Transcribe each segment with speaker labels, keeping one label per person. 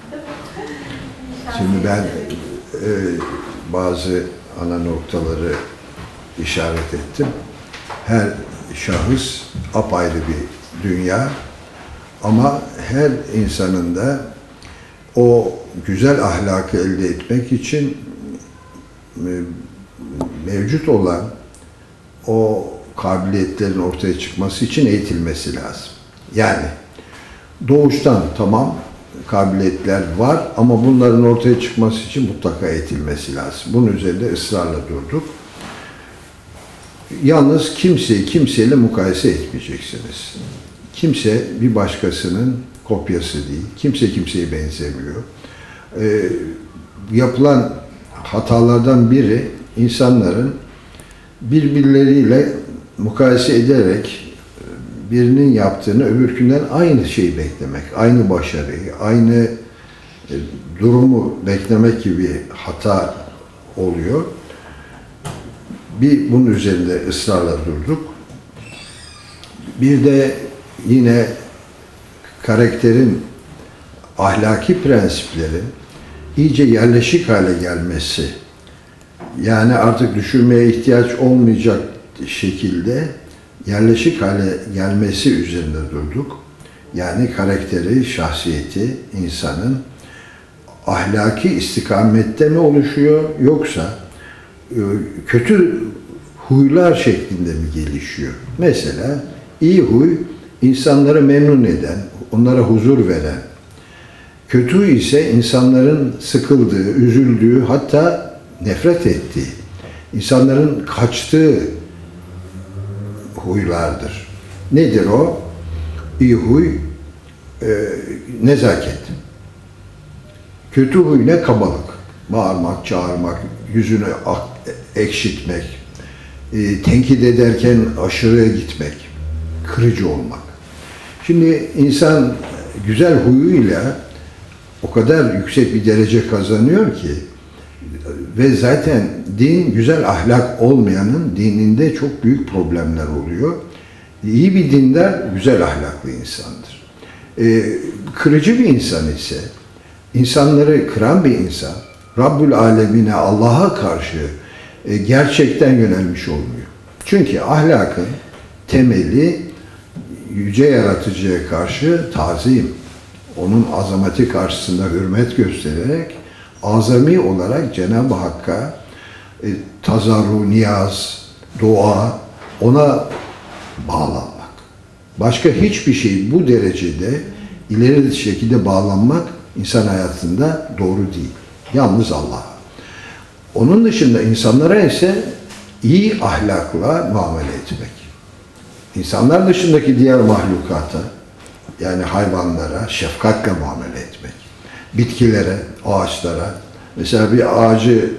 Speaker 1: Şimdi ben bazı ana noktaları işaret ettim. Her şahıs apayrı bir dünya ama her insanın da o güzel ahlakı elde etmek için mevcut olan o kabiliyetlerin ortaya çıkması için eğitilmesi lazım. Yani doğuştan tamam kabiliyetler var ama bunların ortaya çıkması için mutlaka eğitilmesi lazım. Bunun üzerinde ısrarla durduk. Yalnız kimseyi kimseyle mukayese etmeyeceksiniz. Kimse bir başkasının kopyası değil. Kimse kimseye benzemiyor. Yapılan hatalardan biri insanların birbirleriyle mukayese ederek birinin yaptığını öbürkünden aynı şeyi beklemek, aynı başarıyı, aynı durumu beklemek gibi hata oluyor. Bunun üzerinde ısrarla durduk. Bir de yine karakterin ahlaki prensiplerin iyice yerleşik hale gelmesi, yani artık düşürmeye ihtiyaç olmayacak şekilde yerleşik hale gelmesi üzerinde durduk. Yani karakteri, şahsiyeti insanın ahlaki istikamette mi oluşuyor yoksa kötü huylar şeklinde mi gelişiyor? Mesela iyi huy insanları memnun eden, onlara huzur veren, kötü huy ise insanların sıkıldığı, üzüldüğü, hatta nefret ettiği, insanların kaçtığı huylardır. Nedir o? İyi huy, nezaket. Kötü huy ne? Kabalık. Bağırmak, çağırmak, yüzünü ekşitmek, tenkit ederken aşırıya gitmek, kırıcı olmak. Şimdi insan güzel huyuyla o kadar yüksek bir derece kazanıyor ki ve zaten din, güzel ahlak olmayanın dininde çok büyük problemler oluyor. İyi bir dindar, güzel ahlaklı insandır. Kırıcı bir insan ise, insanları kıran bir insan, Rabbül Alemine, Allah'a karşı gerçekten yönelmiş olmuyor. Çünkü ahlakın temeli yüce yaratıcıya karşı tazim, onun azameti karşısında hürmet göstererek azami olarak Cenab-ı Hakk'a tazarru, niyaz, dua, ona bağlanmak. Başka hiçbir şey bu derecede ileri şekilde bağlanmak insan hayatında doğru değil. Yalnız Allah'a. Onun dışında insanlara ise iyi ahlakla muamele etmek. İnsanlar dışındaki diğer mahlukata, yani hayvanlara şefkatle muamele etmek. Bitkilere, ağaçlara, mesela bir ağacı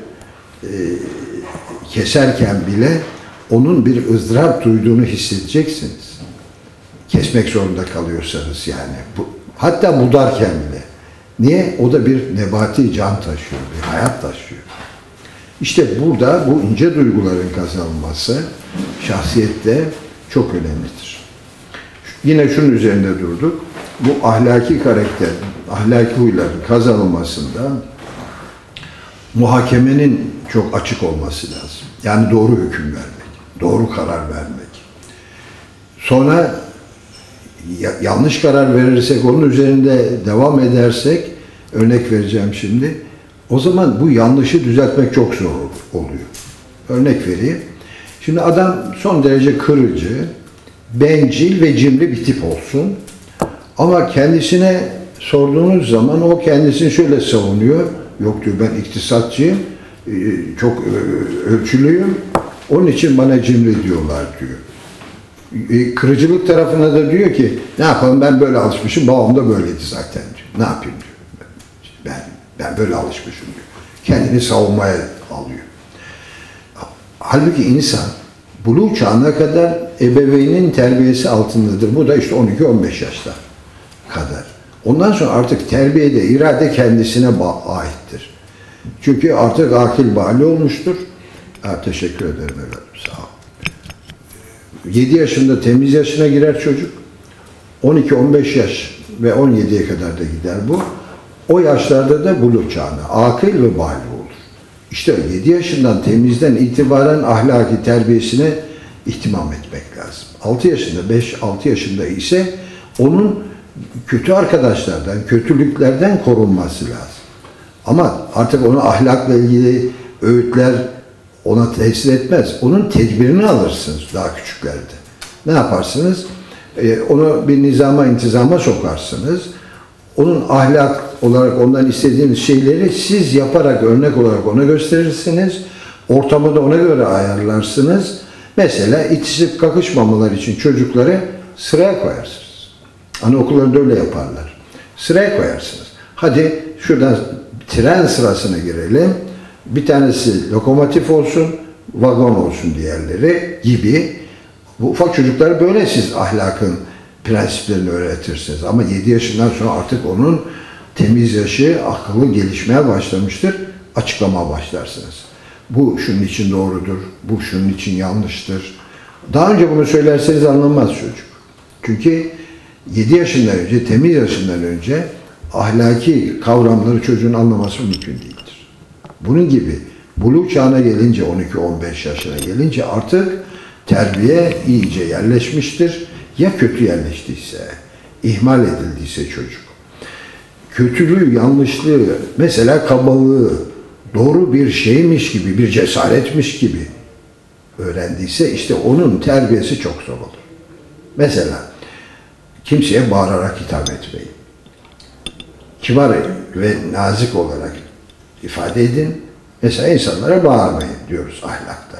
Speaker 1: keserken bile onun bir ızdırap duyduğunu hissedeceksiniz. Kesmek zorunda kalıyorsanız yani. Hatta budarken bile. Niye? O da bir nebati can taşıyor, bir hayat taşıyor. İşte burada bu ince duyguların kazanılması şahsiyette çok önemlidir. Yine şunun üzerinde durduk. Bu ahlaki karakter, ahlaki huyların kazanılmasında muhakemenin çok açık olması lazım. Yani doğru hüküm vermek, doğru karar vermek. Sonra yanlış karar verirsek, onun üzerinde devam edersek, örnek vereceğim şimdi, o zaman bu yanlışı düzeltmek çok zor oluyor. Örnek vereyim. Şimdi adam son derece kırıcı, bencil ve cimri bir tip olsun. Ama kendisine sorduğunuz zaman o kendisini şöyle savunuyor. Yok diyor, ben iktisatçıyım, çok ölçülüyüm, onun için bana cimri diyorlar diyor. Kırıcılık tarafına da diyor ki, ne yapalım, ben böyle alışmışım, babam da böyleydi zaten diyor. Ne yapayım diyor. Ben böyle alışmışım diyor. Kendini savunmaya alıyor. Halbuki insan buluğ çağına kadar ebeveynin terbiyesi altındadır. Bu da işte 12-15 yaşta kadar. Ondan sonra artık terbiyede irade kendisine aittir. Çünkü artık akil bali olmuştur. Teşekkür ederim evladım, sağ ol. 7 yaşında temiz yaşına girer çocuk. 12-15 yaş ve 17'ye kadar da gider bu. O yaşlarda da buluk çağına, akıl ve bâli olur. İşte 7 yaşından temizden itibaren ahlaki terbiyesine ihtimam etmek lazım. 6 yaşında, 5-6 yaşında ise onun kötü arkadaşlardan, kötülüklerden korunması lazım. Ama artık onu ahlakla ilgili öğütler ona tesir etmez. Onun tedbirini alırsınız daha küçüklerde. Ne yaparsınız? Onu bir nizama, intizama sokarsınız. Onun ahlak olarak ondan istediğiniz şeyleri siz yaparak, örnek olarak ona gösterirsiniz. Ortamı da ona göre ayarlarsınız. Mesela itişip kakışmamalar için çocukları sıraya koyarsınız. Anaokullarında öyle yaparlar. Sıraya koyarsınız. Hadi şuradan tren sırasına girelim. Bir tanesi lokomotif olsun, vagon olsun diğerleri gibi. Bu ufak çocuklara böyle siz ahlakın prensiplerini öğretirsiniz. Ama 7 yaşından sonra artık onun temiz yaşı, akıllı gelişmeye başlamıştır. Açıklama başlarsınız. Bu şunun için doğrudur, bu şunun için yanlıştır. Daha önce bunu söylerseniz anlamaz çocuk. Çünkü 7 yaşından önce, temiz yaşından önce ahlaki kavramları çocuğun anlaması mümkün değildir. Bunun gibi buluk çağına gelince, 12-15 yaşına gelince artık terbiye iyice yerleşmiştir. Ya kötü yerleştiyse, ihmal edildiyse çocuk, kötülüğü, yanlışlığı, mesela kabalığı doğru bir şeymiş gibi, bir cesaretmiş gibi öğrendiyse işte onun terbiyesi çok zor olur. Mesela kimseye bağırarak hitap etmeyin. Kibar ve nazik olarak ifade edin. Mesela insanlara bağırmayın diyoruz ahlakta.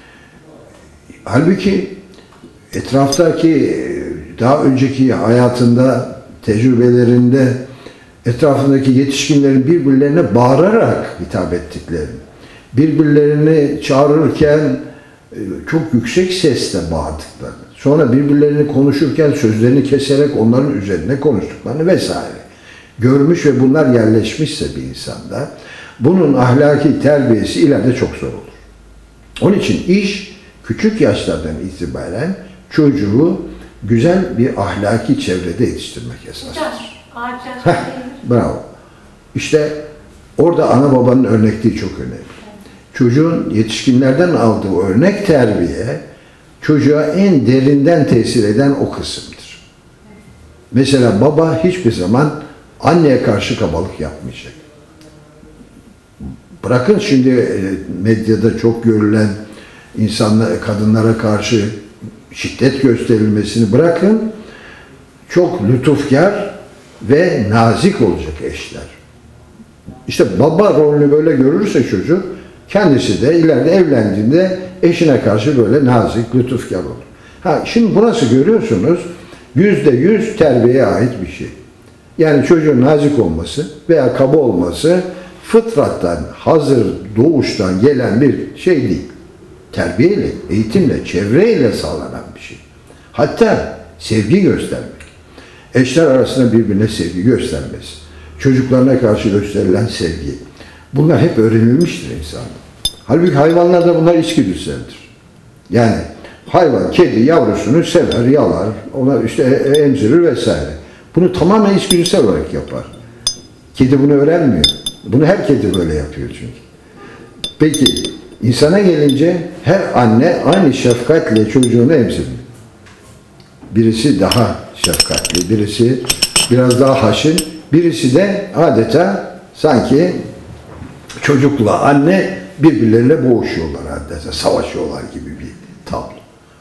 Speaker 1: Halbuki etraftaki, daha önceki hayatında, tecrübelerinde etrafındaki yetişkinlerin birbirlerine bağırarak hitap ettiklerini, birbirlerini çağırırken çok yüksek sesle bağırdıklarını, sonra birbirlerini konuşurken sözlerini keserek onların üzerine konuştuklarını vesaire görmüş ve bunlar yerleşmişse bir insanda, bunun ahlaki terbiyesi ileride çok zor olur. Onun için iş küçük yaşlardan itibaren çocuğu güzel bir ahlaki çevrede yetiştirmek esastır. Bravo. İşte orada ana babanın örnekliği çok önemli. Çocuğun yetişkinlerden aldığı örnek terbiye çocuğa en derinden tesir eden o kısımdır. Mesela baba hiçbir zaman anneye karşı kabalık yapmayacak. Bırakın şimdi medyada çok görülen insanlar, kadınlara karşı şiddet gösterilmesini bırakın, çok lütufkar ve nazik olacak eşler. İşte baba rolünü böyle görürse çocuk, kendisi de ileride evlendiğinde eşine karşı böyle nazik, lütufkar olur. Şimdi burası görüyorsunuz, %100 terbiyeye ait bir şey. Yani çocuğun nazik olması veya kaba olması fıtrattan, hazır doğuştan gelen bir şey değil. Terbiyeyle, eğitimle, çevreyle sağlanan bir şey. Hatta sevgi göstermek. Eşler arasında birbirine sevgi göstermesi. Çocuklarına karşı gösterilen sevgi. Bunlar hep öğrenilmiştir insanda. Halbuki hayvanlarda bunlar içgüdüseldir. Yani hayvan, kedi yavrusunu sever, yalar, ona işte emzirir vesaire. Bunu tamamen içgüdüsel olarak yapar. Kedi bunu öğrenmiyor. Bunu her kedi böyle yapıyor çünkü. Peki insana gelince her anne aynı şefkatle çocuğunu emziriyor. Birisi daha şefkatli, birisi biraz daha haşin, birisi de adeta sanki çocukla anne birbirleriyle boğuşuyorlar adeta, savaşıyorlar gibi bir tablo.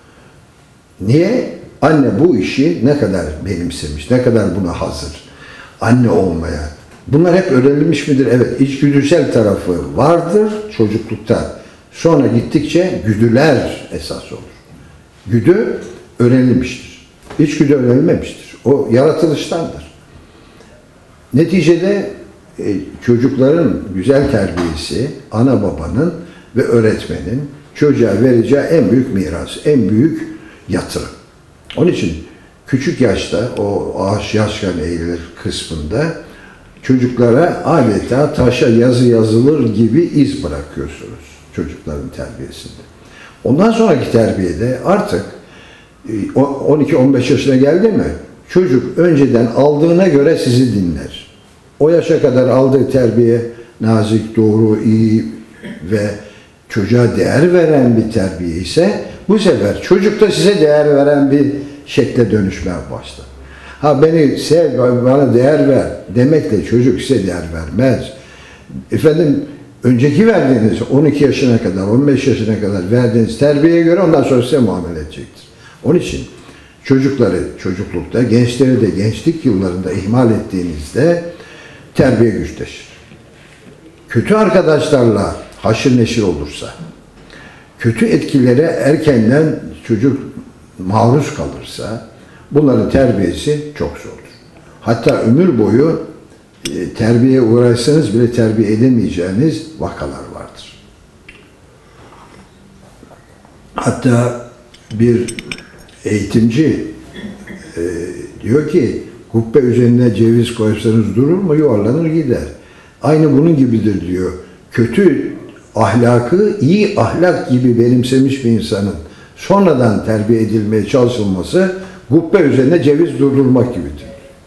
Speaker 1: Niye? Anne bu işi ne kadar benimsemiş, ne kadar buna hazır. Anne olmaya. Bunlar hep öğrenilmiş midir? Evet, içgüdüsel tarafı vardır çocuklukta. Sonra gittikçe güdüler esas olur. Güdü öğrenilmiştir. İçgüdü öğrenilmemiştir. O yaratılıştandır. Neticede çocukların güzel terbiyesi, ana babanın ve öğretmenin çocuğa vereceği en büyük miras, en büyük yatırım. Onun için küçük yaşta o ağaç yaşken eğilir kısmında çocuklara adeta taşa yazı yazılır gibi iz bırakıyorsunuz çocukların terbiyesinde. Ondan sonraki terbiyede artık 12-15 yaşına geldi mi çocuk önceden aldığına göre sizi dinler. O yaşa kadar aldığı terbiye nazik, doğru, iyi ve çocuğa değer veren bir terbiye ise bu sefer çocuk da size değer veren bir şekle dönüşmeye başlar. Ha beni sev, bana değer ver demekle çocuk size değer vermez. Efendim önceki verdiğiniz 12 yaşına kadar, 15 yaşına kadar verdiğiniz terbiyeye göre ondan sonra size muamele edecektir. Onun için çocukları çocuklukta, gençleri de gençlik yıllarında ihmal ettiğinizde terbiye güçleşir. Kötü arkadaşlarla haşır neşir olursa, kötü etkilere erkenden çocuk maruz kalırsa bunların terbiyesi çok zordur. Hatta ömür boyu terbiye uğraşsanız bile terbiye edemeyeceğiniz vakalar vardır. Hatta bir eğitimci diyor ki kubbe üzerine ceviz koysanız durur mu? Yuvarlanır gider. Aynı bunun gibidir diyor. Kötü ahlakı iyi ahlak gibi benimsemiş bir insanın sonradan terbiye edilmeye çalışılması kubbe üzerine ceviz durdurmak gibidir.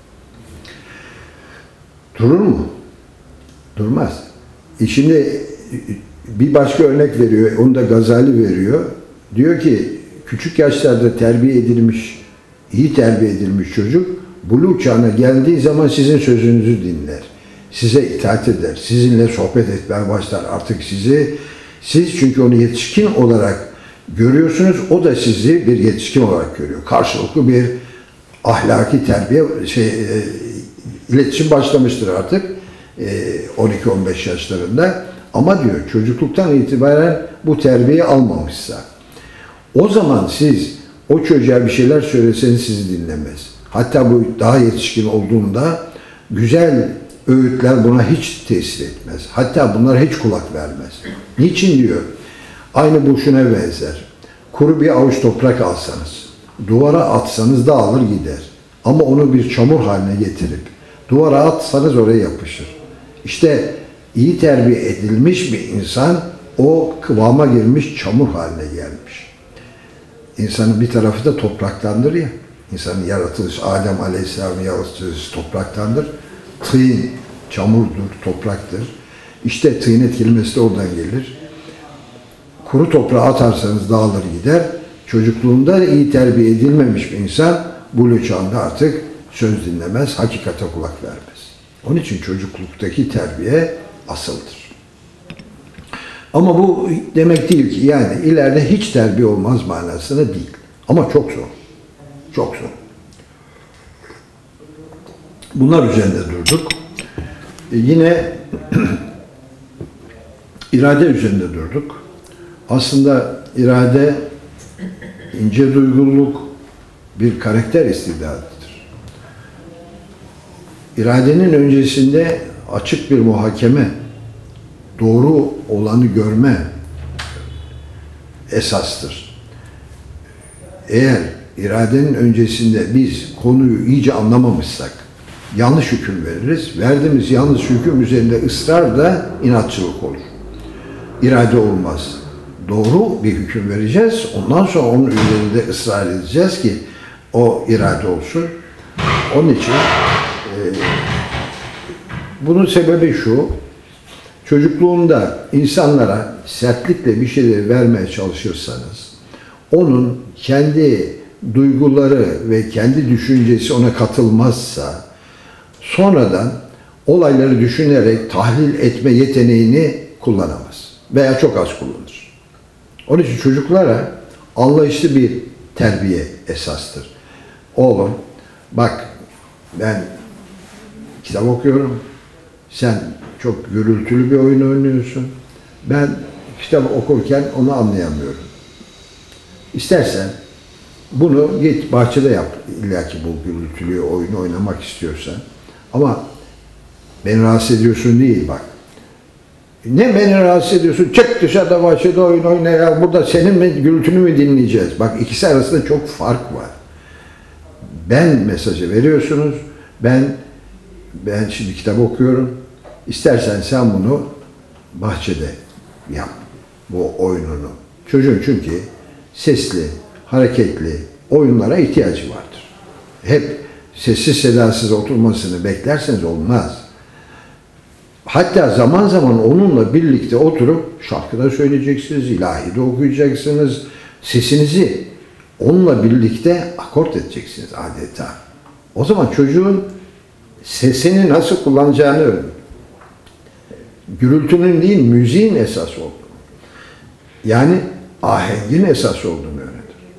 Speaker 1: Durur mu? Durmaz. Şimdi bir başka örnek veriyor. Onu da Gazali veriyor. Diyor ki küçük yaşlarda terbiye edilmiş, iyi terbiye edilmiş çocuk buluğ çağına geldiği zaman sizin sözünüzü dinler. Size itaat eder. Sizinle sohbet etmeye başlar. Artık siz çünkü onu yetişkin olarak görüyorsunuz. O da sizi bir yetişkin olarak görüyor. Karşılıklı bir ahlaki terbiye iletişim başlamıştır artık 12-15 yaşlarında. Ama diyor çocukluktan itibaren bu terbiyeyi almamışsa o zaman siz o çocuğa bir şeyler söyleseniz sizi dinlemez. Hatta bu daha yetişkin olduğunda güzel öğütler buna hiç tesir etmez. Hatta bunlara hiç kulak vermez. Niçin diyor? Aynı bu şuna benzer. Kuru bir avuç toprak alsanız, duvara atsanız dağılır gider. Ama onu bir çamur haline getirip duvara atsanız oraya yapışır. İşte iyi terbiye edilmiş bir insan o kıvama girmiş çamur haline gelmiş. İnsanın bir tarafı da topraktandır ya. İnsanın yaratılışı, Adem Aleyhisselam'ın yaratılışı topraktandır. Tığın çamurdur, topraktır. İşte tığnet kelimesi de oradan gelir. Kuru toprağa atarsanız dağılır gider. Çocukluğunda iyi terbiye edilmemiş bir insan buluğ çağında artık söz dinlemez, hakikate kulak vermez. Onun için çocukluktaki terbiye asıldır. Ama bu demek değil ki yani ileride hiç terbiye olmaz manasına değil. Ama çok zor. Çok zor. Bunlar üzerinde durduk. Yine irade üzerinde durduk. Aslında irade ince duygululuk bir karakter istidadıdır. İradenin öncesinde açık bir muhakeme, doğru olanı görme esastır. Eğer iradenin öncesinde biz konuyu iyice anlamamışsak yanlış hüküm veririz. Verdiğimiz yanlış hüküm üzerinde ısrar da inatçılık olur. İrade olmaz. Doğru bir hüküm vereceğiz. Ondan sonra onun üzerinde ısrar edeceğiz ki o irade olsun. Onun için bunun sebebi şu. Çocukluğunda insanlara sertlikle bir şeyleri vermeye çalışırsanız onun kendi duyguları ve kendi düşüncesi ona katılmazsa sonradan olayları düşünerek tahlil etme yeteneğini kullanamaz. Veya çok az kullanır. Onun için çocuklara anlayışlı bir terbiye esastır. Oğlum bak ben kitap okuyorum. Sen çok gürültülü bir oyun oynuyorsun. Ben kitap okurken onu anlayamıyorum. İstersen bunu git bahçede yap. İlla ki bu gürültülü oyunu oynamak istiyorsan. Ama beni rahatsız ediyorsun değil bak. Ne beni rahatsız ediyorsun? Çık dışarıda bahçede oyun oyna ya. Burada senin mi gürültünü mü dinleyeceğiz? Bak ikisi arasında çok fark var. Ben mesajı veriyorsunuz. Ben şimdi kitap okuyorum. İstersen sen bunu bahçede yap. Bu oyununu. Çocuğun çünkü sesli, hareketli oyunlara ihtiyacı vardır. Hep sessiz sedasız oturmasını beklerseniz olmaz. Hatta zaman zaman onunla birlikte oturup şarkı da söyleyeceksiniz, ilahi de okuyacaksınız. Sesinizi onunla birlikte akort edeceksiniz adeta. O zaman çocuğun sesini nasıl kullanacağını öğrenin. Gürültünün değil, müziğin esas olduğunu. Yani ahengin esas olduğunu öğrenir.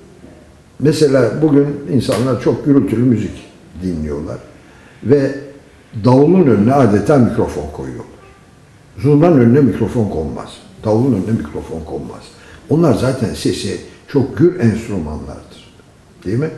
Speaker 1: Mesela bugün insanlar çok gürültülü müzik dinliyorlar ve davulun önüne adeta mikrofon koyuyorlar. Zurnanın önüne mikrofon konmaz. Davulun önüne mikrofon konmaz. Onlar zaten sesi çok gür enstrümanlardır. Değil mi?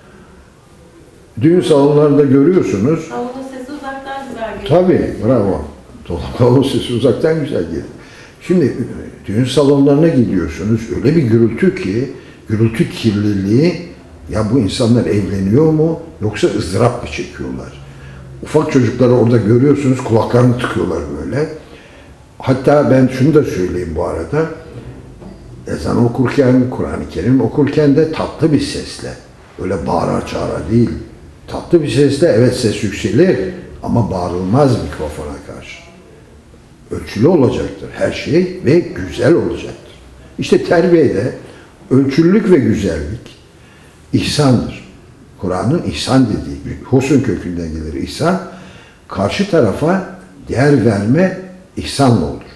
Speaker 1: Düğün salonlarında görüyorsunuz.
Speaker 2: Davulun sesi uzaktan güzel geliyor.
Speaker 1: Tabii, bravo. Davulun sesi uzaktan güzel gelir. Şimdi düğün salonlarına gidiyorsunuz. Öyle bir gürültü ki, gürültü kirliliği, ya bu insanlar evleniyor mu yoksa ızdırap mı çekiyorlar? Ufak çocukları orada görüyorsunuz, kulaklarını tıkıyorlar böyle. Hatta ben şunu da söyleyeyim bu arada. Ezan okurken, Kur'an-ı Kerim okurken de tatlı bir sesle, öyle bağıra çağıra değil, tatlı bir sesle, evet ses yükselir ama bağırılmaz mikrofona karşı. Ölçülü olacaktır her şey ve güzel olacaktır. İşte terbiyede ölçülülük ve güzellik ihsandır. Kur'an'ın ihsan dediği, husn kökünden gelir ihsan, karşı tarafa değer verme ihsanla olur.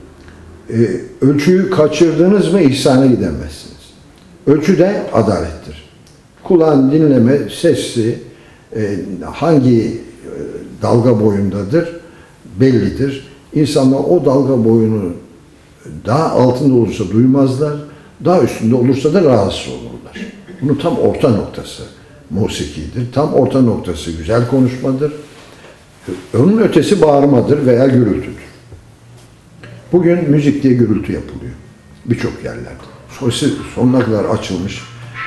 Speaker 1: Ölçüyü kaçırdınız mı ihsana gidemezsiniz. Ölçü de adalettir. Kulağın dinleme sesi hangi dalga boyundadır bellidir. İnsanlar o dalga boyunu daha altında olursa duymazlar, daha üstünde olursa da rahatsız olurlar. Bunun tam orta noktası musikidir. Tam orta noktası güzel konuşmadır. Onun ötesi bağırmadır veya gürültüdür. Bugün müzik diye gürültü yapılıyor. Birçok yerlerde. Sonuna kadar açılmış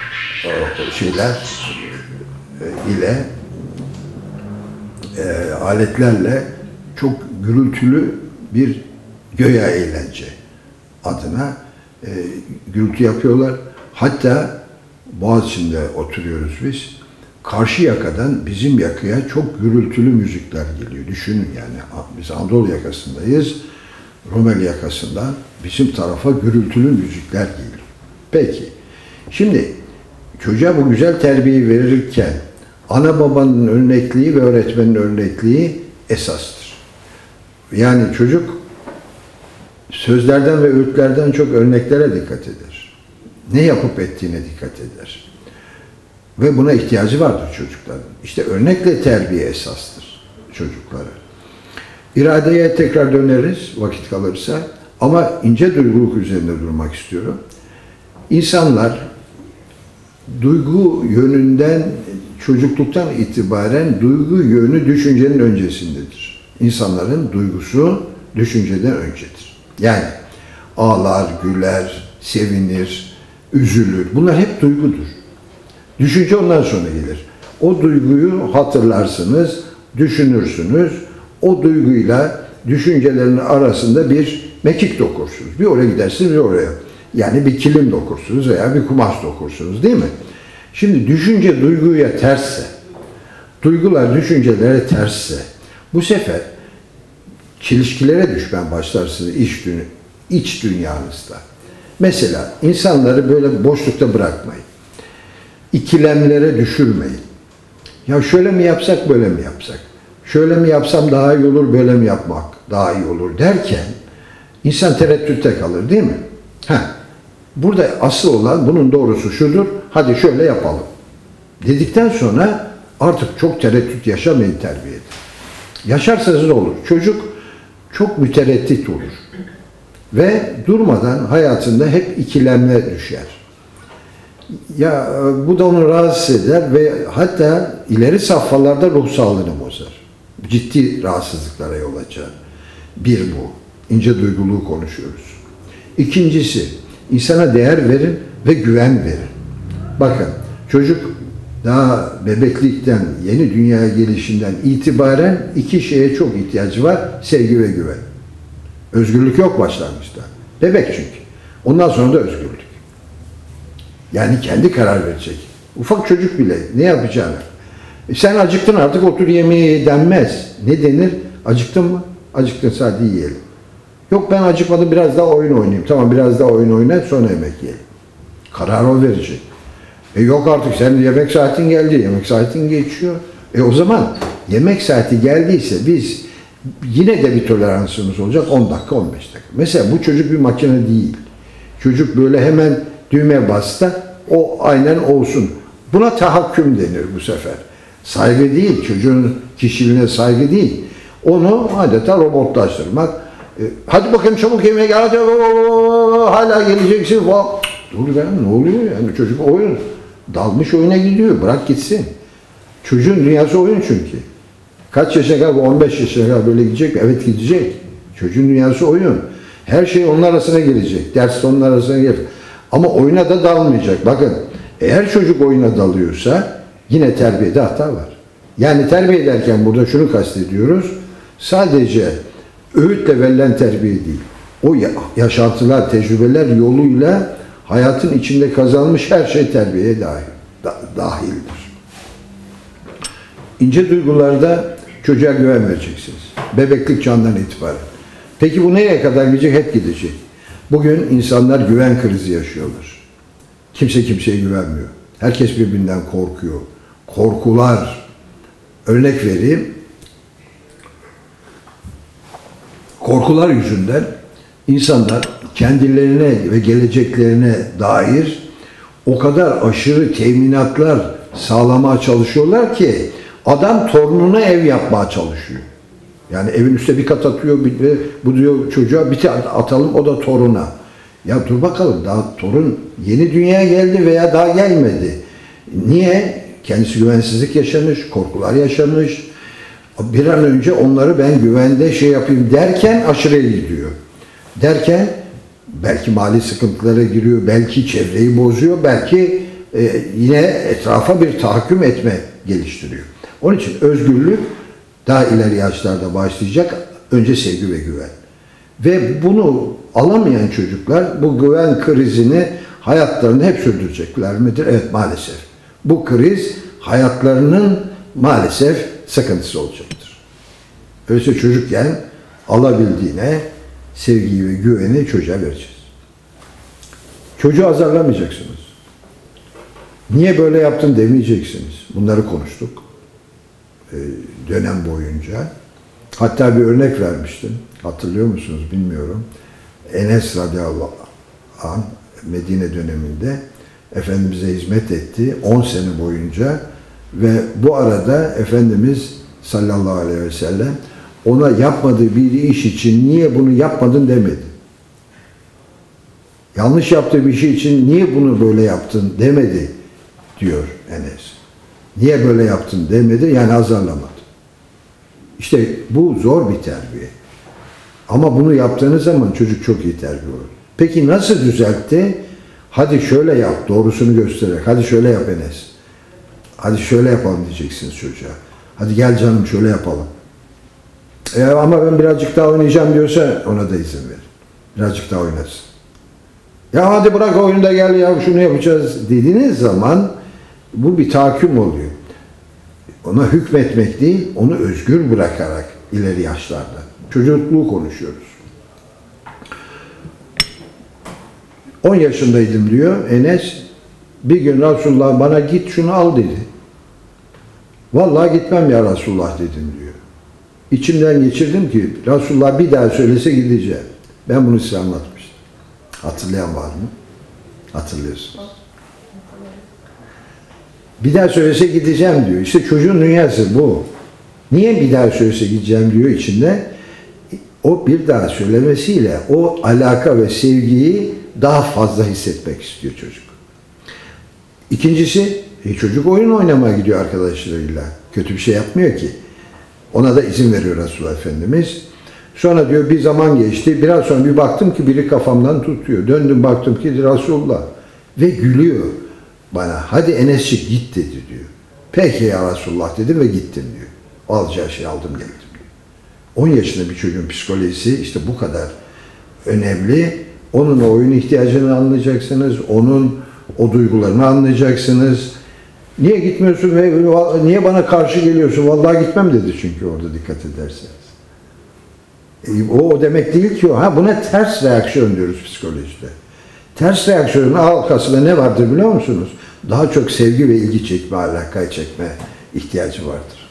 Speaker 1: şeyler ile aletlerle çok gürültülü bir göya eğlence adına gürültü yapıyorlar. Hatta Boğaziçi'nde oturuyoruz biz. Karşı yakadan bizim yakaya çok gürültülü müzikler geliyor. Düşünün yani biz Anadolu yakasındayız. Rumeli yakasından bizim tarafa gürültülü müzikler geliyor. Peki, şimdi çocuğa bu güzel terbiyeyi verirken ana babanın örnekliği ve öğretmenin örnekliği esastır. Yani çocuk sözlerden ve öğütlerden çok örneklere dikkat eder. Ne yapıp ettiğine dikkat eder. Ve buna ihtiyacı vardır çocukların. İşte örnekle terbiye esastır çocuklara. İradeye tekrar döneriz vakit kalırsa ama ince duyguluk üzerinde durmak istiyorum. İnsanlar duygu yönünden çocukluktan itibaren duygu yönü düşüncenin öncesindedir. İnsanların duygusu düşünceden öncedir. Yani ağlar, güler, sevinir, üzülür. Bunlar hep duygudur. Düşünce ondan sonra gelir. O duyguyu hatırlarsınız, düşünürsünüz. O duyguyla düşüncelerin arasında bir mekik dokursunuz. Bir oraya gidersiniz, bir oraya. Yani bir kilim dokursunuz veya bir kumaş dokursunuz, değil mi? Şimdi düşünce duyguya tersse, duygular düşüncelere tersse, bu sefer çelişkilere düşmen başlarsınız iç dünyanızda. Mesela insanları böyle boşlukta bırakmayın. İkilemlere düşürmeyin. Ya şöyle mi yapsak, böyle mi yapsak? Şöyle mi yapsam daha iyi olur, böyle mi yapmak daha iyi olur derken insan tereddütte kalır, değil mi? Burada asıl olan bunun doğrusu şudur, hadi şöyle yapalım dedikten sonra artık çok tereddüt yaşamayın terbiyede. Yaşarsanız ne olur? Çocuk çok mütereddit olur ve durmadan hayatında hep ikilemle düşer. Ya bu da onu rahatsız eder ve hatta ileri safhalarda ruh sağlığını bozar. Ciddi rahatsızlıklara yol açar. Bir bu. İnce duyguluğu konuşuyoruz. İkincisi, insana değer verin ve güven verin. Bakın, çocuk daha bebeklikten, yeni dünyaya gelişinden itibaren iki şeye çok ihtiyacı var. Sevgi ve güven. Özgürlük yok başlangıçta. Bebek çünkü. Ondan sonra da özgürlük. Yani kendi karar verecek. Ufak çocuk bile ne yapacağını. Sen acıktın artık otur yemeğe denmez. Ne denir? Acıktın mı? Acıktınsa hadi yiyelim. Yok ben acıkmadım biraz daha oyun oynayayım. Tamam biraz daha oyun oyna sonra yemek yiyelim. Karar o verecek. Yok artık sen yemek saatin geldi. Yemek saatin geçiyor. O zaman yemek saati geldiyse biz yine de bir toleransımız olacak 10 dakika 15 dakika. Mesela bu çocuk bir makine değil. Çocuk böyle hemen düğmeye bastı o aynen olsun. Buna tahakküm denir bu sefer. Saygı değil, çocuğun kişiliğine saygı değil. Onu adeta robotlaştırmak. Hadi bakayım çabuk yemeğe gel, hadi hala geleceksin falan. Dur be ne oluyor yani çocuk oyun. Dalmış oyuna gidiyor, bırak gitsin. Çocuğun dünyası oyun çünkü. Kaç yaşına kadar, 15 yaşına kadar böyle gidecek mi? Evet gidecek. Çocuğun dünyası oyun. Her şey onun arasına girecek. Ders de onun arasına girecek. Ama oyuna da dalmayacak. Bakın eğer çocuk oyuna dalıyorsa yine terbiyede hata var. Yani terbiye ederken burada şunu kastediyoruz. Sadece öğütle verilen terbiye değil. O yaşantılar, tecrübeler yoluyla hayatın içinde kazanmış her şey terbiyeye dahildir. İnce duygularda çocuğa güven vereceksiniz. Bebeklik çağından itibaren. Peki bu nereye kadar gidecek? Hep gidecek. Bugün insanlar güven krizi yaşıyorlar. Kimse kimseye güvenmiyor. Herkes birbirinden korkuyor. Korkular. Örnek vereyim. Korkular yüzünden insanlar kendilerine ve geleceklerine dair o kadar aşırı teminatlar sağlamaya çalışıyorlar ki adam torununa ev yapmaya çalışıyor. Yani evin üstüne bir kat atıyor, bu diyor çocuğa bir tane atalım o da toruna. Ya dur bakalım daha torun yeni dünyaya geldi veya daha gelmedi. Niye? Kendisi güvensizlik yaşamış, korkular yaşamış. Bir an önce onları ben güvende şey yapayım derken aşırıya gidiyor. Derken belki mali sıkıntılara giriyor, belki çevreyi bozuyor, belki yine etrafa bir tahakküm etme geliştiriyor. Onun için özgürlük daha ileri yaşlarda başlayacak. Önce sevgi ve güven. Ve bunu alamayan çocuklar bu güven krizini hayatlarında hep sürdürecekler midir? Evet maalesef. Bu kriz hayatlarının maalesef sıkıntısı olacaktır. Öyleyse çocukken alabildiğine sevgiyi ve güveni çocuğa vereceğiz. Çocuğu azarlamayacaksınız. Niye böyle yaptın demeyeceksiniz. Bunları konuştuk dönem boyunca. Hatta bir örnek vermiştim. Hatırlıyor musunuz bilmiyorum. Enes radıyallahu anh Medine döneminde Efendimiz'e hizmet etti 10 sene boyunca ve bu arada Efendimiz sallallahu aleyhi ve sellem ona yapmadığı bir iş için niye bunu yapmadın demedi. Yanlış yaptığı bir şey için niye bunu böyle yaptın demedi diyor Enes. Niye böyle yaptın demedi yani azarlamadı. İşte bu zor bir terbiye. Ama bunu yaptığınız zaman çocuk çok iyi terbiye olur. Peki nasıl düzeltti? Hadi şöyle yap, doğrusunu göstererek. Hadi şöyle yap Enes. Hadi şöyle yapalım diyeceksiniz çocuğa. Hadi gel canım şöyle yapalım. Ama ben birazcık daha oynayacağım diyorsa ona da izin verin. Birazcık daha oynasın. Ya hadi bırak oyunu da gel ya şunu yapacağız dediğiniz zaman bu bir tahakküm oluyor. Ona hükmetmek değil, onu özgür bırakarak ileri yaşlarda. Çocukluğu konuşuyoruz. 10 yaşındaydım diyor Enes. Bir gün Resulullah bana git şunu al dedi. Vallahi gitmem ya Resulullah dedim diyor. İçimden geçirdim ki Resulullah bir daha söylese gideceğim. Ben bunu size anlatmıştım. Hatırlayan var mı? Hatırlıyorsunuz. Bir daha söylese gideceğim diyor. İşte çocuğun dünyası bu. Niye bir daha söylese gideceğim diyor içinde. O bir daha söylemesiyle o alaka ve sevgiyi daha fazla hissetmek istiyor çocuk. İkincisi, çocuk oyun oynamaya gidiyor arkadaşlarıyla. Kötü bir şey yapmıyor ki. Ona da izin veriyor Resulullah Efendimiz. Sonra diyor bir zaman geçti. Biraz sonra bir baktım ki biri kafamdan tutuyor. Döndüm baktım ki Resulullah. Ve gülüyor bana. Hadi Enes'cik git dedi diyor. Peki ya Resulullah dedim ve gittim diyor. Alacağı şeyi aldım geldim diyor. 10 yaşında bir çocuğun psikolojisi işte bu kadar önemli. Onun o oyun ihtiyacını anlayacaksınız. Onun o duygularını anlayacaksınız. Niye gitmiyorsun ve niye bana karşı geliyorsun? Vallahi gitmem dedi çünkü orada dikkat ederseniz. O demek değil ki o. Buna ters reaksiyon diyoruz psikolojide. Ters reaksiyonun arkasında ne vardır biliyor musunuz? Daha çok sevgi ve ilgi çekme, alakayı çekme ihtiyacı vardır.